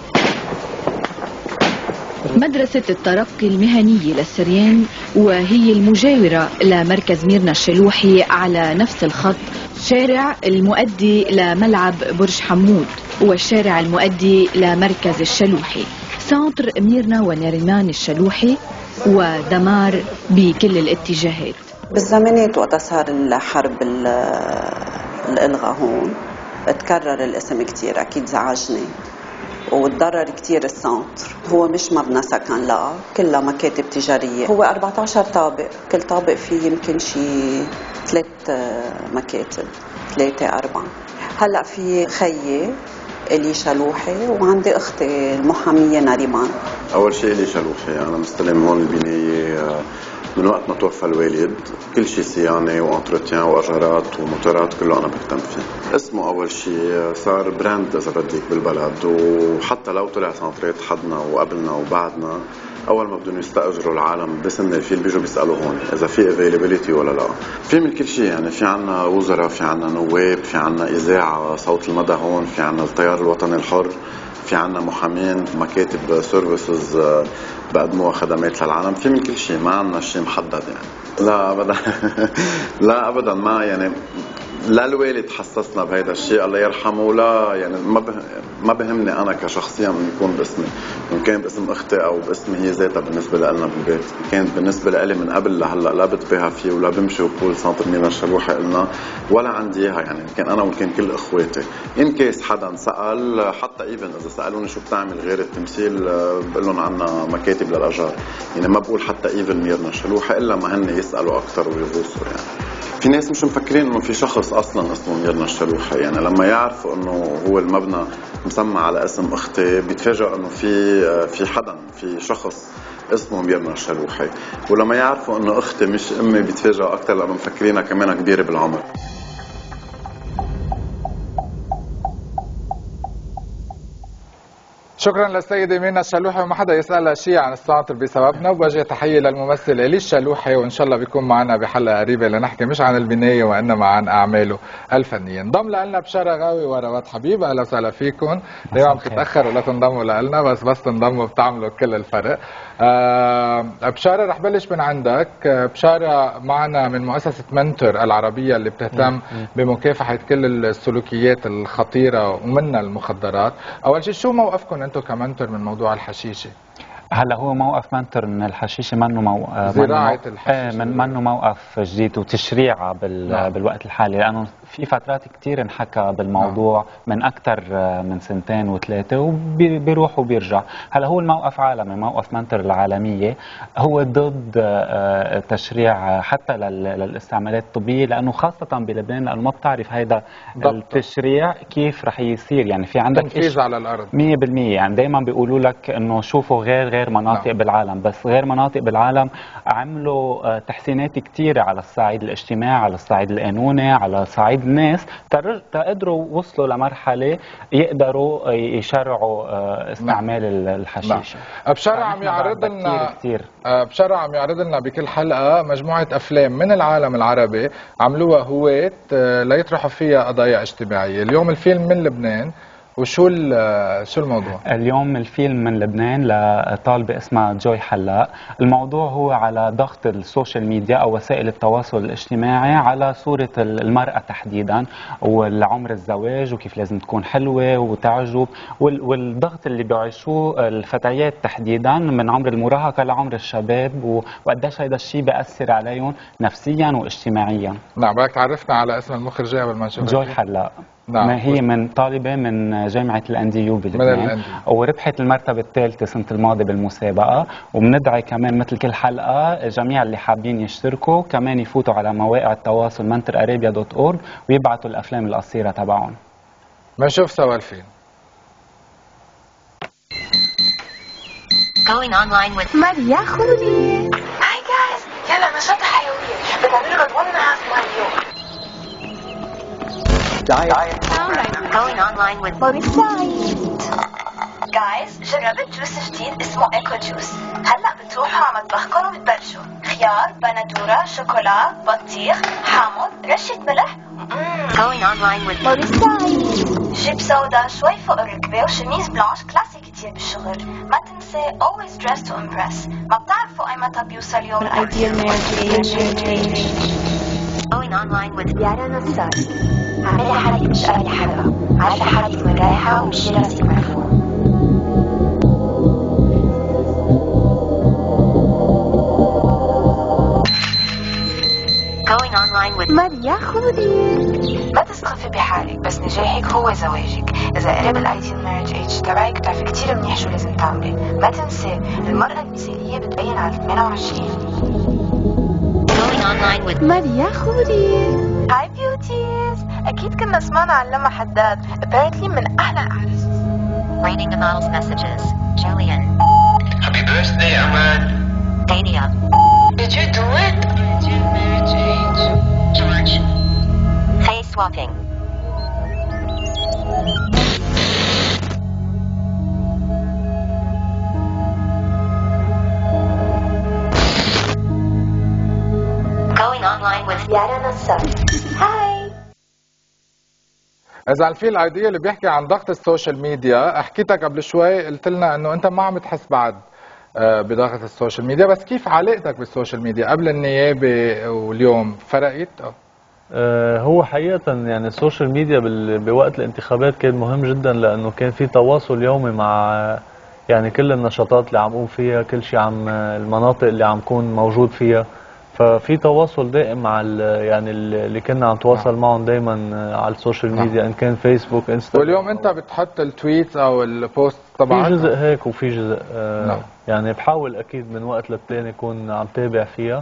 مدرسة الترقي المهني للسريان، وهي المجاورة لمركز ميرنا الشلوحي على نفس الخط، شارع المؤدي لملعب برج حمود والشارع المؤدي لمركز الشلوحي، سانتر ميرنا ونريمان الشلوحي، ودمار بكل الاتجاهات. بالزمانات وقت صار الحرب الإلغاء هون تكرر الاسم كتير، أكيد زعجني وتضرر كتير السنتر. هو مش مبنى سكن، لا كلها مكاتب تجارية. هو 14 طابق، كل طابق فيه يمكن شي 3 مكاتب، 3 4. هلأ في خيي إلي شلوحي، وعندي أختي المحامية نريمان. أول شيء إلي شلوحي، أنا مستلم هون البناية من وقت ما توفى الوالد. كل شيء صيانة وانتروتيان واجارات وموتورات كله انا بهتم فيه. اسمه اول شيء صار براند اذا بدك بالبلد، وحتى لو طلع سنتريت حدنا وقبلنا وبعدنا اول ما بدهم يستاجروا العالم بسن الفيل بيجوا بيسالوا هون اذا في افيلابيليتي ولا لا. في من كل شيء يعني، في عنا وزراء، في عنا نواب، في عنا اذاعه صوت المدى هون، في عنا التيار الوطني الحر، في عنا محامين، مكاتب سيرفيسز بقدموها خدمات للعالم. في من كل شيء، ما عنا شيء محدد يعني. لا ابدا لا ابدا، ما يعني لا الوالد حسسنا بهيدا الشيء الله يرحمه، لا يعني ما بهمني انا كشخصيا من يكون باسمي، ان كان باسم اختي او باسمي هي ذاتها. بالنسبه لنا بالبيت كانت بالنسبه لي من قبل لهلا لا بتباهى فيه ولا بمشي وبقول سنتر ميرنا الشلوحي قلنا ولا عندي اياها يعني. كان انا وكان كل اخواتي ان كيس حدا سال، حتى ايفن اذا سالوني شو بتعمل غير التمثيل بقول لهم عنا مكاتب للاجار يعني. ما بقول حتى ايفن ميرنا الشلوحي الا ما هن يسالوا اكثر ويغوصوا يعني. في ناس مش مفكرين انه في شخص اصلا اسمه ميرنا الشلوحي يعني. لما يعرفوا انه هو المبنى مسمى على اسم اختي بيتفاجئوا انه في حدا، في شخص اسمه ميرنا الشلوحي. ولما يعرفوا انه اختي مش امي بيتفاجئوا اكثر لانه مفكرينها كمان كبيره بالعمر. شكرا للسيدة ميرنا الشلوحي، وما حدا يسألها شيء عن السنتر بسببنا. وبوجه تحية للممثل إلي الشلوحي، وإن شاء الله بيكون معنا بحلقة قريبة لنحكي مش عن البناية وإنما عن أعماله الفنية. انضم لنا بشارة غاوي ورواد حبيب، أهلا وسهلا فيكم. دايما بتتأخروا لا تنضموا لنا، بس تنضموا بتعملوا كل الفرق. بشارة رح بلش من عندك. بشارة معنا من مؤسسة منتور العربية اللي بتهتم بمكافحة كل السلوكيات الخطيرة ومنها المخدرات. أول شيء شو موقفكم أنتم كمنتور من موضوع الحشيشة؟ هلا هو موقف منتور من الحشيشه منه زراعه الحشيشه منه موقف جديد وتشريعها بالوقت الحالي، لانه في فترات كثير انحكى بالموضوع من اكثر من سنتين وثلاثه وبيروح وبيرجع. هلا هو الموقف عالمي، موقف منتور العالميه هو ضد تشريع حتى للاستعمالات الطبيه، لانه خاصه بلبنان لانه ما بتعرف هيدا التشريع كيف رح يصير يعني. في عندك تنفيذ على الارض 100% يعني. دايما بيقولوا لك انه شوفوا غير مناطق بالعالم، بس غير مناطق بالعالم عملوا تحسينات كثيره على الصعيد الاجتماعي، على الصعيد القانوني، على صعيد الناس تقدروا وصلوا لمرحله يقدروا يشرعوا استعمال الحشيشه. بشارة عم يعرض لنا بشارة عم يعرض لنا بكل حلقه مجموعه افلام من العالم العربي عملوها هواة ليطرحوا فيها قضايا اجتماعيه. اليوم الفيلم من لبنان، وشو الموضوع؟ اليوم الفيلم من لبنان لطالبة اسمها جوي حلاق. الموضوع هو على ضغط السوشيال ميديا أو وسائل التواصل الاجتماعي على صورة المرأة تحديدا، والعمر الزواج وكيف لازم تكون حلوة وتعجب، والضغط اللي بيعيشوه الفتيات تحديدا من عمر المراهقة لعمر الشباب، وقديش هذا الشيء بيأثر عليهم نفسيا واجتماعيا. نعم، بدك تعرفنا على اسم المخرجة قبل ما نشوف؟ جوي حلاق. نعم. ما هي من طالبة من جامعة الأنديو بلبنان، وربحت المرتبة الثالثة السنة الماضية بالمسابقة. وبندعي كمان مثل كل حلقة جميع اللي حابين يشتركوا كمان يفوتوا على مواقع التواصل mentorarabia.org ويبعتوا الأفلام القصيرة تبعهم. بنشوف سوا الفيلم. Going online with ماريا خلودي. Hi guys، يلا نشاط حيوية بتعملوا لك 1.5 مليون. Going online with Guys، جربت جوس جديد اسمه ايكو جوس. هلا بتروحوا على مطبخكم وبتبلشوا خيار، بندوره، شوكولا، بطيخ، حامض، رشة ملح. Going online with جيب سودا شوي فوق الركبة وشميز بلانش كلاسيك كتير بالشغل. ما تنسى always dress to impress. ما بتعرفوا اي متى بيوصل يوم الأيديال Going online with يارا نصار. عاملة حالك مش قابلة حدا، عارفة حالك وين رايحة ومشي راسك مرفوع. Going online with ماريا خلودي. ما تسخفي بحالك، بس نجاحك هو زواجك. إذا قرب الايديال مارج ايج تبعك بتعرفي كتير منيح شو لازم تعملي. ما تنسي المرأة المثالية بتبين على 28. Going online with ماريا خلودي. Hi beauties. أكيد كنا سمعنا عن لما حداد. Apparently من أحلى الأعراس. Reading the model's messages. Julian. Happy birthday, Ahmad. Dania. Did you do it? George. Face swapping. Going online with Yara Nassar. Hi. إذا في الايديا اللي بيحكي عن ضغط السوشيال ميديا، حكيتك قبل شوي قلت لنا إنه أنت ما عم تحس بعد بضغط السوشيال ميديا، بس كيف علاقتك بالسوشيال ميديا قبل النيابة واليوم فرقت؟ هو حقيقة يعني السوشيال ميديا بوقت الانتخابات كان مهم جدا، لأنه كان في تواصل يومي مع يعني كل النشاطات اللي عم قوم فيها، كل شيء عم المناطق اللي عم كون موجود فيها، ففي تواصل دائم مع يعني اللي كنا عم نتواصل معهم دائما على السوشيال ميديا، ان كان فيسبوك انستغرام. واليوم انت بتحط التويت او البوست تبعك؟ في جزء هيك وفي جزء يعني بحاول اكيد من وقت للتاني اكون عم تابع فيها،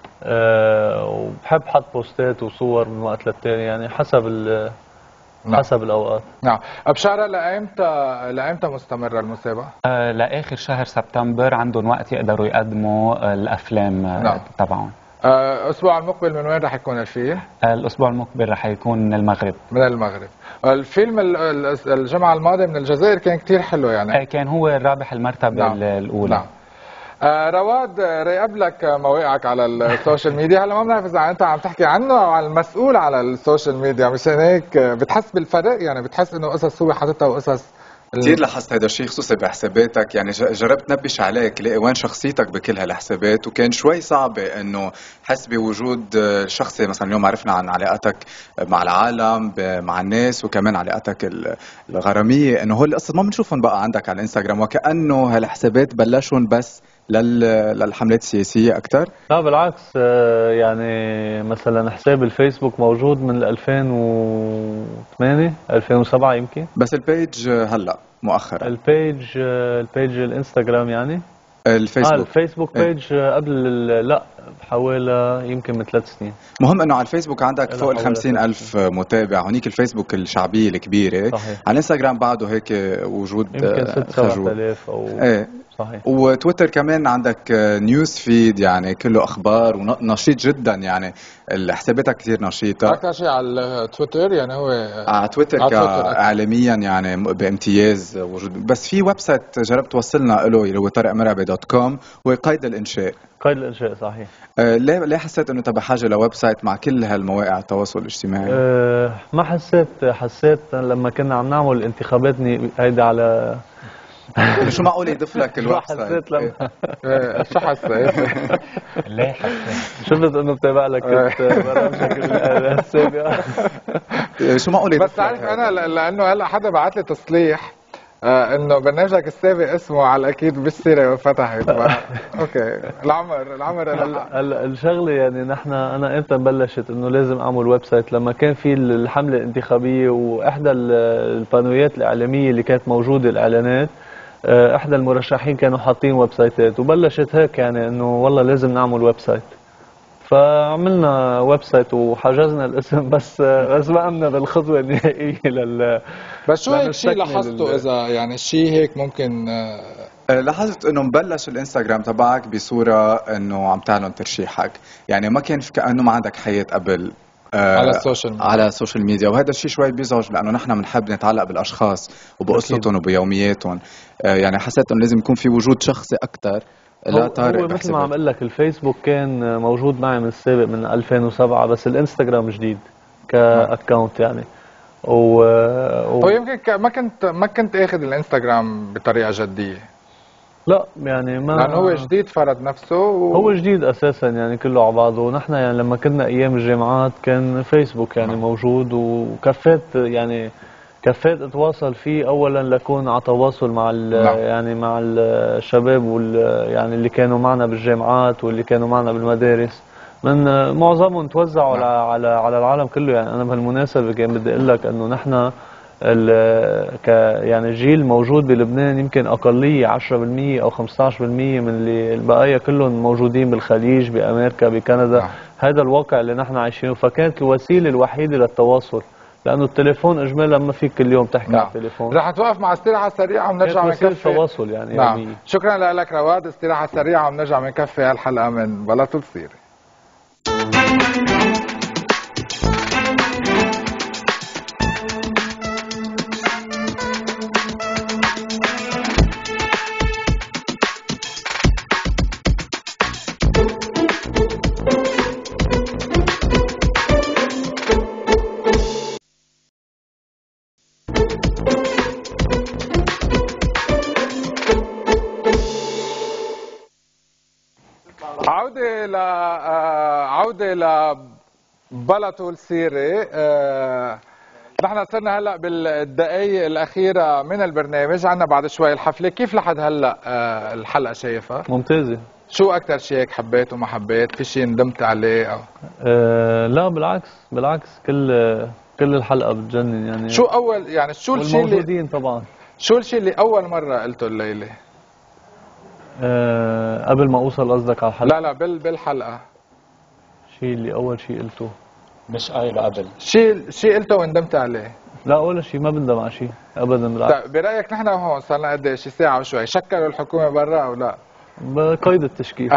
وبحب حط بوستات وصور من وقت للتاني، يعني حسب الاوقات. نعم. بشارة لأيمتى مستمرة المسابقة؟ لاخر شهر سبتمبر عندهم وقت يقدروا يقدموا الافلام تبعهم. الأسبوع المقبل من وين رح يكون الفيلم؟ الأسبوع المقبل رح يكون من المغرب. من المغرب. الفيلم الجمعة الماضية من الجزائر كان كتير حلو يعني. كان هو رابح المرتبة الأولى. نعم. رواد، راقب لك مواقعك على السوشيال ميديا، هلا ما بنعرف اذا انت عم تحكي عنه او عن المسؤول على السوشيال ميديا، مشان هيك بتحس بالفرق، يعني بتحس انه قصص هو حاططها وقصص كثير لاحظت هذا الشيء خصوصا بحساباتك، يعني جربت نبش عليك لاقي وين شخصيتك بكل هالحسابات، وكان شوي صعبة انه حس بوجود شخصي. مثلا اليوم عرفنا عن علاقتك مع العالم مع الناس، وكمان علاقتك الغرامية، انه هول القصص ما بنشوفهم بقى عندك على الانستغرام، وكأنه هالحسابات بلشون بس للحملات السياسية أكثر. لا بالعكس، يعني مثلا حساب الفيسبوك موجود من 2008 2007 يمكن، بس البيج هلا مؤخرا. البيج الانستغرام يعني الفيسبوك الفيسبوك بيج قبل لا حوالي يمكن من 3 سنين. مهم انه على الفيسبوك عندك فوق 50,000 متابع، هونيك الفيسبوك الشعبية الكبيرة. صحيح. على الانستغرام بعده هيك وجود يمكن 6-7,000 او ايه. صحيح. وتويتر كمان عندك نيوز فيد، يعني كله اخبار ونشيط جدا، يعني حساباتك كثير نشيطه. اكثر شيء على التويتر، يعني هو على تويتر اعلاميا يعني بامتياز وجود. بس في ويب سايت جربت توصلنا له اللي هو طارقمرعبي.com، وقيد الانشاء. قيد الانشاء صحيح. ليه حسيت انه انت بحاجه لويب سايت مع كل هالمواقع التواصل الاجتماعي؟ ما حسيت لما كنا عم نعمل انتخابات هيدا على شو معقول يضيف لك الويب سايت؟ حسيت لما شو حسيت؟ ليه حسيت؟ شفت انه بتابع لك برامجك السابقه. شو معقول يضيف لك؟ بس تعرف انا لانه هلا حدا بعت لي تصليح انه برنامجك السابق اسمه على الاكيد بالسيرة وفتحت. اوكي. العمر هلا الشغله يعني انا امتى بلشت انه لازم اعمل ويب سايت؟ لما كان في الحمله الانتخابيه، واحدى البانويات الاعلاميه اللي كانت موجوده الاعلانات، احدى المرشحين كانوا حاطين ويب سايتات، وبلشت هيك يعني انه والله لازم نعمل ويب سايت، فعملنا ويب سايت وحجزنا الاسم، بس ما قمنا بالخطوه النهائيه بس شو هيك شيء لاحظته؟ اذا يعني شيء هيك ممكن لاحظت انه مبلش الانستغرام تبعك بصوره انه عم تعلن ترشيحك، يعني ما كان في كانه ما عندك حياه قبل على السوشيال ميديا. على السوشيال ميديا، وهذا الشيء شوي بيزعج، لانه نحن بنحب نتعلق بالاشخاص وبقصتهم وبيومياتهم، يعني حسيت انه لازم يكون في وجود شخصي اكثر. لا هو مثل ما عم اقول لك، الفيسبوك كان موجود معي من السابق من 2007، بس الانستغرام جديد كاكونت يعني. هو يمكن ما كنت اخذ الانستغرام بطريقه جديه. لا يعني ما، لانه هو جديد فرض نفسه هو جديد اساسا يعني كله على بعضه. ونحن يعني لما كنا ايام الجامعات كان فيسبوك يعني موجود، وكفيت يعني اتواصل فيه اولا لكون على تواصل مع يعني مع الشباب يعني اللي كانوا معنا بالجامعات واللي كانوا معنا بالمدارس، من معظمهم توزعوا على العالم كله. يعني انا بهالمناسبه كان بدي اقول لك انه نحن يعني الجيل الموجود بلبنان يمكن اقليه 10% او 15% من اللي البقايا كلهم موجودين بالخليج، بامريكا، بكندا. هذا الواقع اللي نحن عايشينه، فكانت الوسيله الوحيده للتواصل لانه التليفون اجمالا ما فيك كل يوم تحكي على التليفون. رح توقف مع استراحه سريعه ونرجع وسيله نكفي تواصل يعني نعم. يومية. شكرا لك رواد، استراحه سريعه ونرجع نكفي هالحلقه من بلا طول سيره. عودة لبلا طول سيرة. نحن صرنا هلا بالدقائق الأخيرة من البرنامج، عنا بعد شوي الحفلة. كيف لحد هلا الحلقة شايفها؟ ممتازة. شو أكثر شيء هيك حبيت وما حبيت؟ في شيء ندمت عليه أو؟ لا بالعكس كل الحلقة بتجنن يعني. شو أول يعني شو الشيء اللي والموجودين طبعا. شو الشيء اللي أول مرة قلته الليلة؟ قبل ما اوصل قصدك على الحلقة؟ لا بالحلقة. شيء اللي اول شيء قلته مش قايله قبل. شيء قلته وندمت عليه؟ لا ولا شيء، ما بندم على شيء ابدا بالعكس. طيب برايك نحن هون صار لنا قد ايه؟ شي ساعة وشوي، شكلوا الحكومة برا او لا؟ بقيد التشكيل.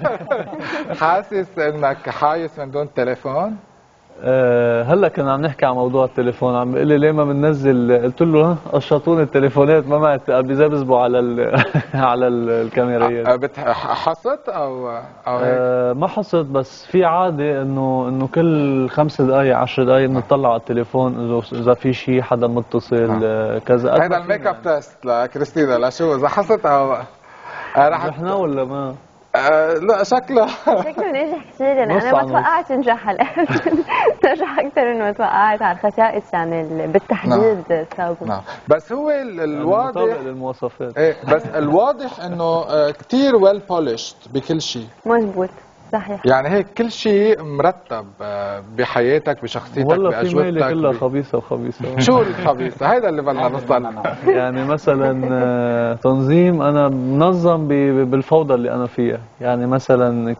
حاسس انك حايس من دون تليفون؟ هلا كنا عم نحكي عن موضوع التليفون، عم بيقول لي ليه ما بننزل؟ قلت له قشطوني التليفونات، ما معي بيزبزبوا على على الكاميرات. حصت او هيك؟ ما حصت، بس في عاده انه كل 5 دقائق 10 دقائق بنطلع على التليفون اذا في شيء حدا متصل كذا. هذا الميك اب تيست لكريستينا لشو اذا حصت او نجحنا ولا ما؟ لا شكله ناجح كثير يعني. انا ما توقعت انجح هالقد. نجح اكثر انه توقعت على الخسائس يعني بالتحديد سابوا. نعم بس هو الواضح للمواصفات. ايه بس الواضح انه كثير ويل بولشد بكل شيء. مزبوط صحيح. يعني هيك كل شيء مرتب بحياتك بشخصيتك والله في ميلة كلها خبيثة شو الخبيثة؟ هيدا اللي بدنا نوصل. يعني مثلا تنظيم، انا منظم بالفوضى اللي انا فيها. يعني مثلا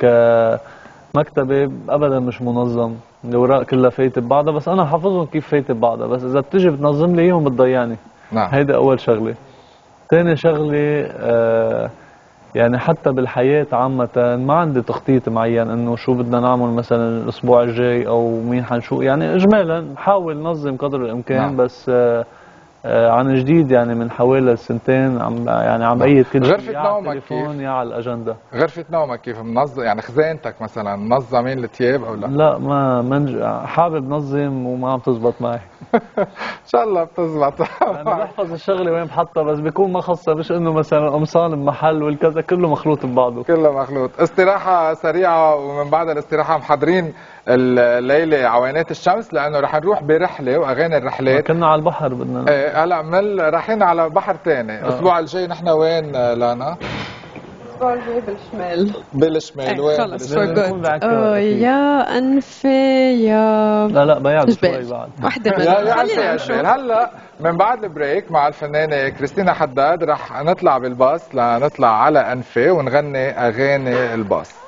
كمكتبة ابدا مش منظم، الاوراق كلها فايتة ببعضها، بس انا حافظهم كيف فايتة ببعضها، بس اذا بتجي بتنظم لي اياهم بتضيعني. نعم. هيدا اول شغلة. ثاني شغلة يعني حتى بالحياة عامة ما عندي تخطيط معين انه شو بدنا نعمل مثلا الاسبوع الجاي او مين حنشوف. يعني اجمالا بحاول نظم قدر الامكان. نعم. بس عن جديد يعني من حوالي 2 سنين عم بقيد كل شيء يا على التليفون يا على الاجنده. غرفة نومك كيف منظم؟ يعني خزانتك مثلا منظمين الثياب او لا؟ لا ما حابب نظم وما عم تزبط معي. ان شاء الله بتزبط. يعني بحفظ الشغله وين بحطها، بس بيكون ما خاصه، مش انه مثلا قمصان بمحل والكذا كله مخلوط ببعضه. كله مخلوط. استراحه سريعه ومن بعد الاستراحه محضرين الليله عوينات الشمس لانه رح نروح برحله واغاني الرحلات. كنا على البحر بدنا. ايه هلا رايحين على بحر ثاني. الاسبوع الجاي نحن وين لانا؟ الاسبوع الجاي بالشمال. وين؟ خلص فور جود. يا انفي يا لا بيعد شوي بعد. وحده يا انفي يا جبال. هلا من بعد البريك مع الفنانه كريستينا حداد رح نطلع بالباص لنطلع على انفي ونغني اغاني الباص.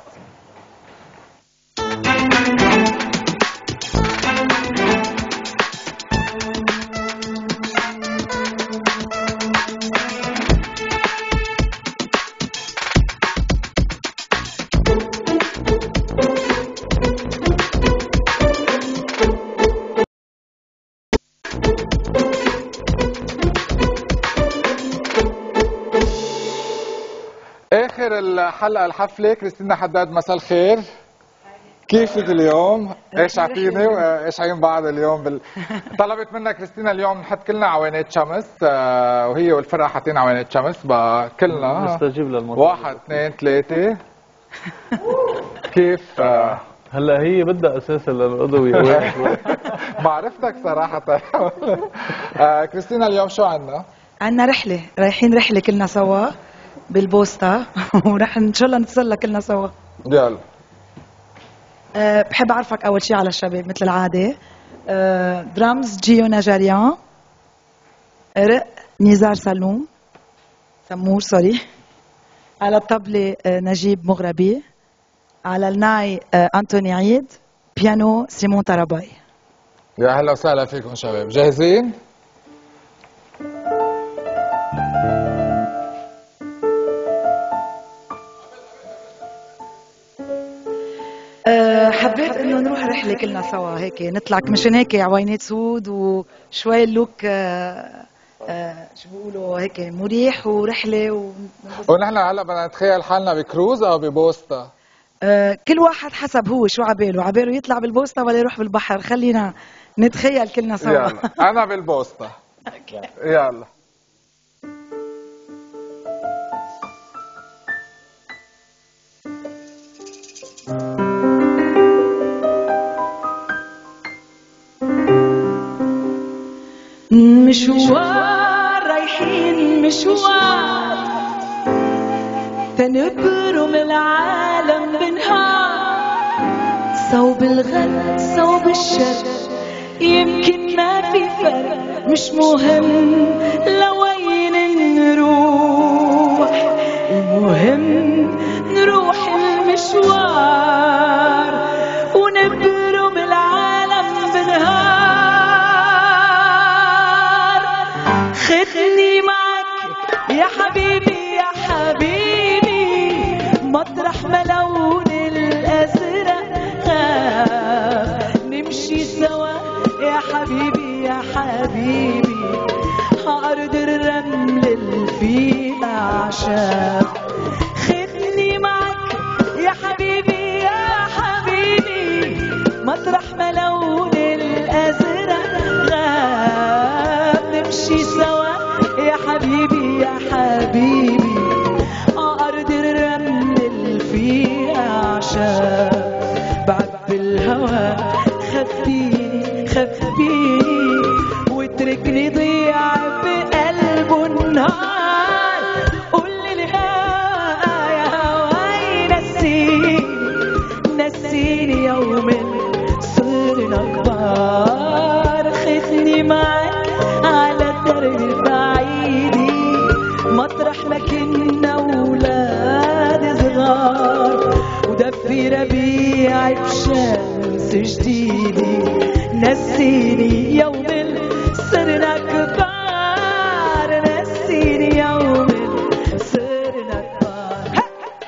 اخر الحلقه الحفله. كريستينا حداد مساء الخير، كيفك اليوم؟ ايش عطيني وايش عين بعض اليوم طلبت منا كريستينا اليوم نحط كلنا عوينات شمس، وهي والفرقه حاطين عوينات شمس بقى كلنا. نستجيب للمطلب. 1 2 3 كيف؟ هلا هي بدها اساسا للقضوي. معرفتك صراحه. كريستينا اليوم شو عندنا؟ عندنا رحله، رايحين رحله كلنا سوا بالبوسطة ورح ان شاء الله نتسلى كلنا سوا. يلا. بحب اعرفك اول شيء على الشباب مثل العاده. درامز جيو نجاريان، رق نزار سمور سوري، على الطبلة نجيب مغربي، على الناي أنتوني عيد، بيانو سيمون طراباي. يا هلا وسهلا فيكم شباب، جاهزين؟ حبيت انه نروح رحله كلنا سوا هيك نطلع مشان هيك عوينات سود وشوي اللوك شو بيقولوا هيك مريح ورحله ونحن هلا بدنا نتخيل حالنا بكروز او ببوسطه. كل واحد حسب هو شو عباله يطلع بالبوسطه ولا يروح بالبحر، خلينا نتخيل كلنا سوا. يلا انا بالبوسطه. يلا مشوار رايحين مشوار تنبرم العالم بنهار، صوب الغد صوب الشر يمكن ما في فرق، مش مهم لوين نروح، المهم نروح المشوار ونبرم العالم بنهار. خدني معك يا حبيبي يا حبيبي مطرح ما لون الأزرق نمشي سوا يا حبيبي يا حبيبي عرض الرمل اللي فيه أعشاب. خدني معك يا حبيبي يا حبيبي مطرح ما لون الأزرق نمشي سوا يا حبيبي يا حبيبي أرض الرمل اللي فيه أعشاب. بعد الهوى خبيني خبيني واتركني ضيع بقلبه النهار. قولي الهوى يا هواي نسيني نسيني يوم صرنا كبار. خدني معك على درب بعيدي مطرح ما كنا ولاد صغار، ودفي ربيع بشمس جديدي نسيني يوم صرنا كبار، نسيني يوم صرنا كبار.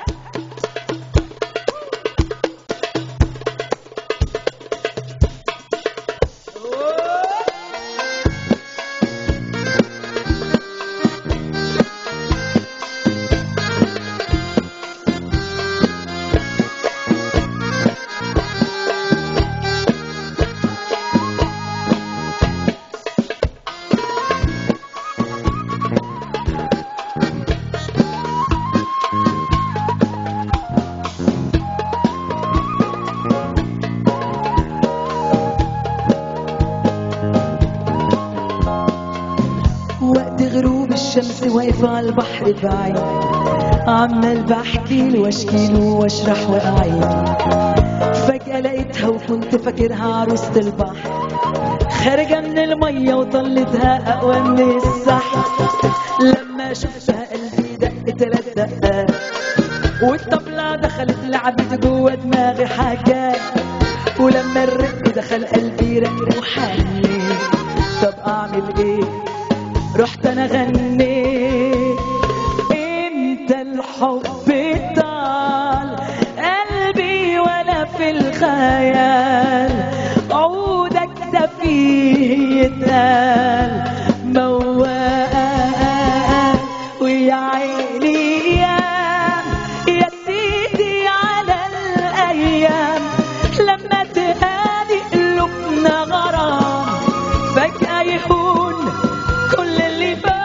الشمس واقفة على البحر بعيد عمال بحكيله واشكيله واشرح واعيد. فجأة لقيتها وكنت فاكرها عروسة البحر خارجة من المية وطلتها أقوى من السحر. لما شفتها قلبي دق 3 دقات والطبلة دخلت لعبت جوه دماغي حاجات، ولما الرق دخل قلبي رق وحني. طب أعمل إيه؟ رحت أنا غنيت امتى الحب طال قلبي ولا في الخيال عودك ده فيه يتقال موال. ويا عيني يا سيدي على الأيام لما تهادي قلوبنا غرام فجأة يهون كل اللي فات.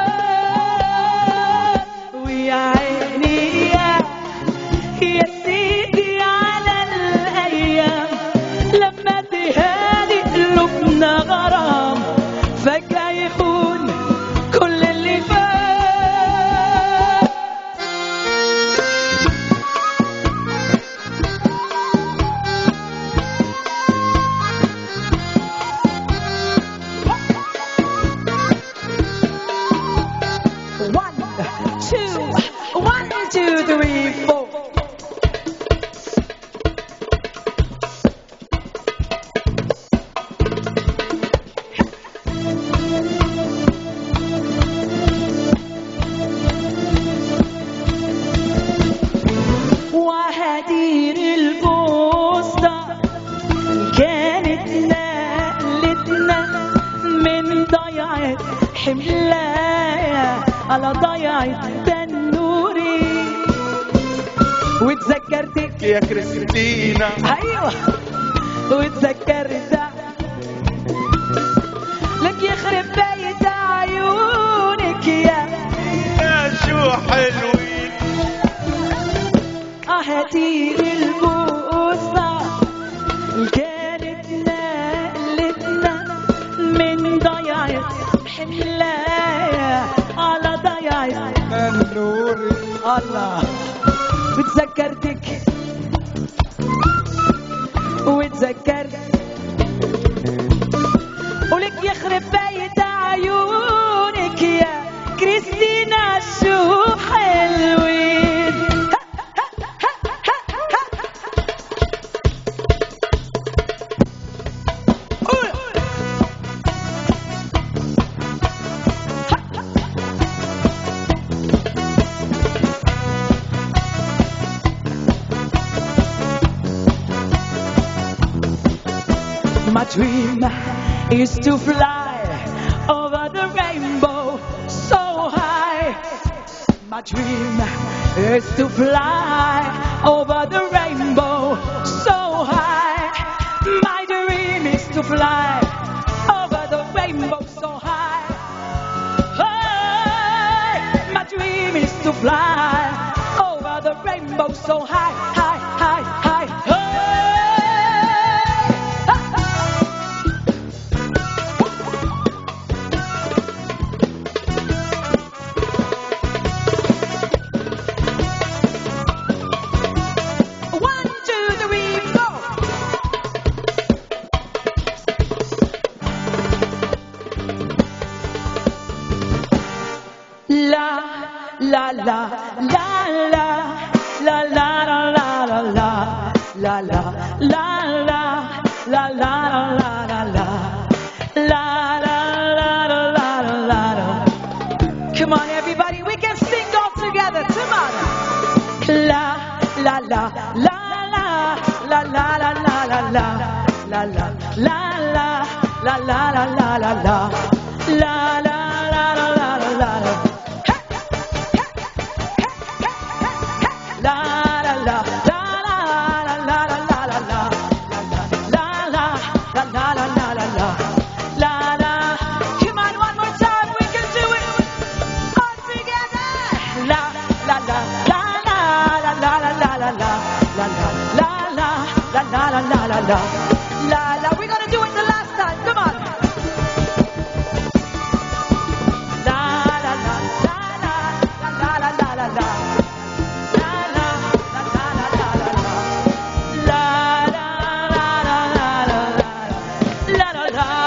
ويا عيني يا سيدي على الأيام لما تهادي قلوبنا غرام فجأة يهون كل اللي فات. على ضيعة تنوري وتذكرتك يا كريستينا. ايوه وتذكرت لك يخرب بيت عيونك يا شو حلوين. هاتي البوصة كانت نقلتنا من ضيعة حملاية على ضيعة النور. الله وتذكرتك وتذكرت ولك يخرب بيت عيونك يا كريستينا شو حلوين. My dream is to fly over the rainbow so high. My dream is to fly over the rainbow so high. My dream is to fly over the rainbow so high. Hey, my dream is to fly over the rainbow so high, high, high, high. La la la la la la la la la la la la la la la la la la. Come on everybody, we can sing all together. Come on. La la la la la la la la la la la la la la la la la la la la. La la, we're gonna do it the last time. Come on. La la la la la la la la la la. La la la la la la la la. La la la la la la la la.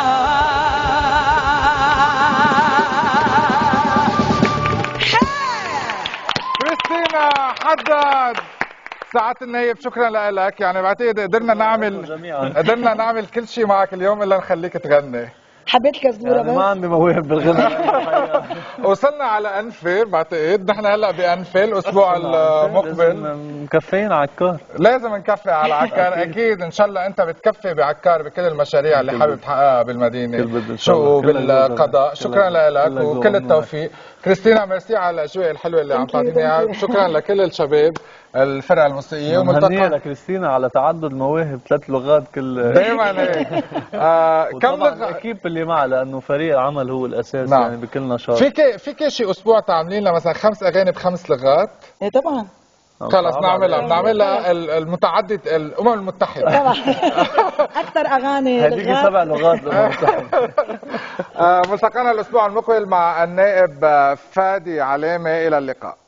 كريستينا حداد ساعات النايب، شكرا لك. يعني بعتقد قدرنا نعمل كل شيء معك اليوم الا نخليك تغني. حبيت كزبوره يعني بس ما عندي مواهب بالغنى. وصلنا على انفي، بعتقد نحن هلا بانفي الاسبوع المقبل. مكفيين عكار، لازم نكفي على عكار اكيد. ان شاء الله انت بتكفي بعكار بكل المشاريع اللي حابب تحققها بالمدينه شو بالقضاء. شكرا لك وكل التوفيق كريستينا. ميرسي على الاجواء الحلوه اللي عم تعطيني اياها. شكرا لكل الشباب الفرقه الموسيقيه. وملتقى لكريستينا على تعدد مواهب، 3 لغات كل دائما هيك. كم لغه الاكيب اللي معها، لانه فريق العمل هو الاساس. نعم. يعني بكل نشاط. فيك شي اسبوع تعملين لنا مثلا 5 اغاني ب5 لغات؟ ايه طبعا. خلص نعملها المتعدد الامم المتحده. طبعا اكثر اغاني هذيك 7 لغات الامم المتحده. ملتقانا الاسبوع المقبل مع النائب فادي علامه. الى اللقاء.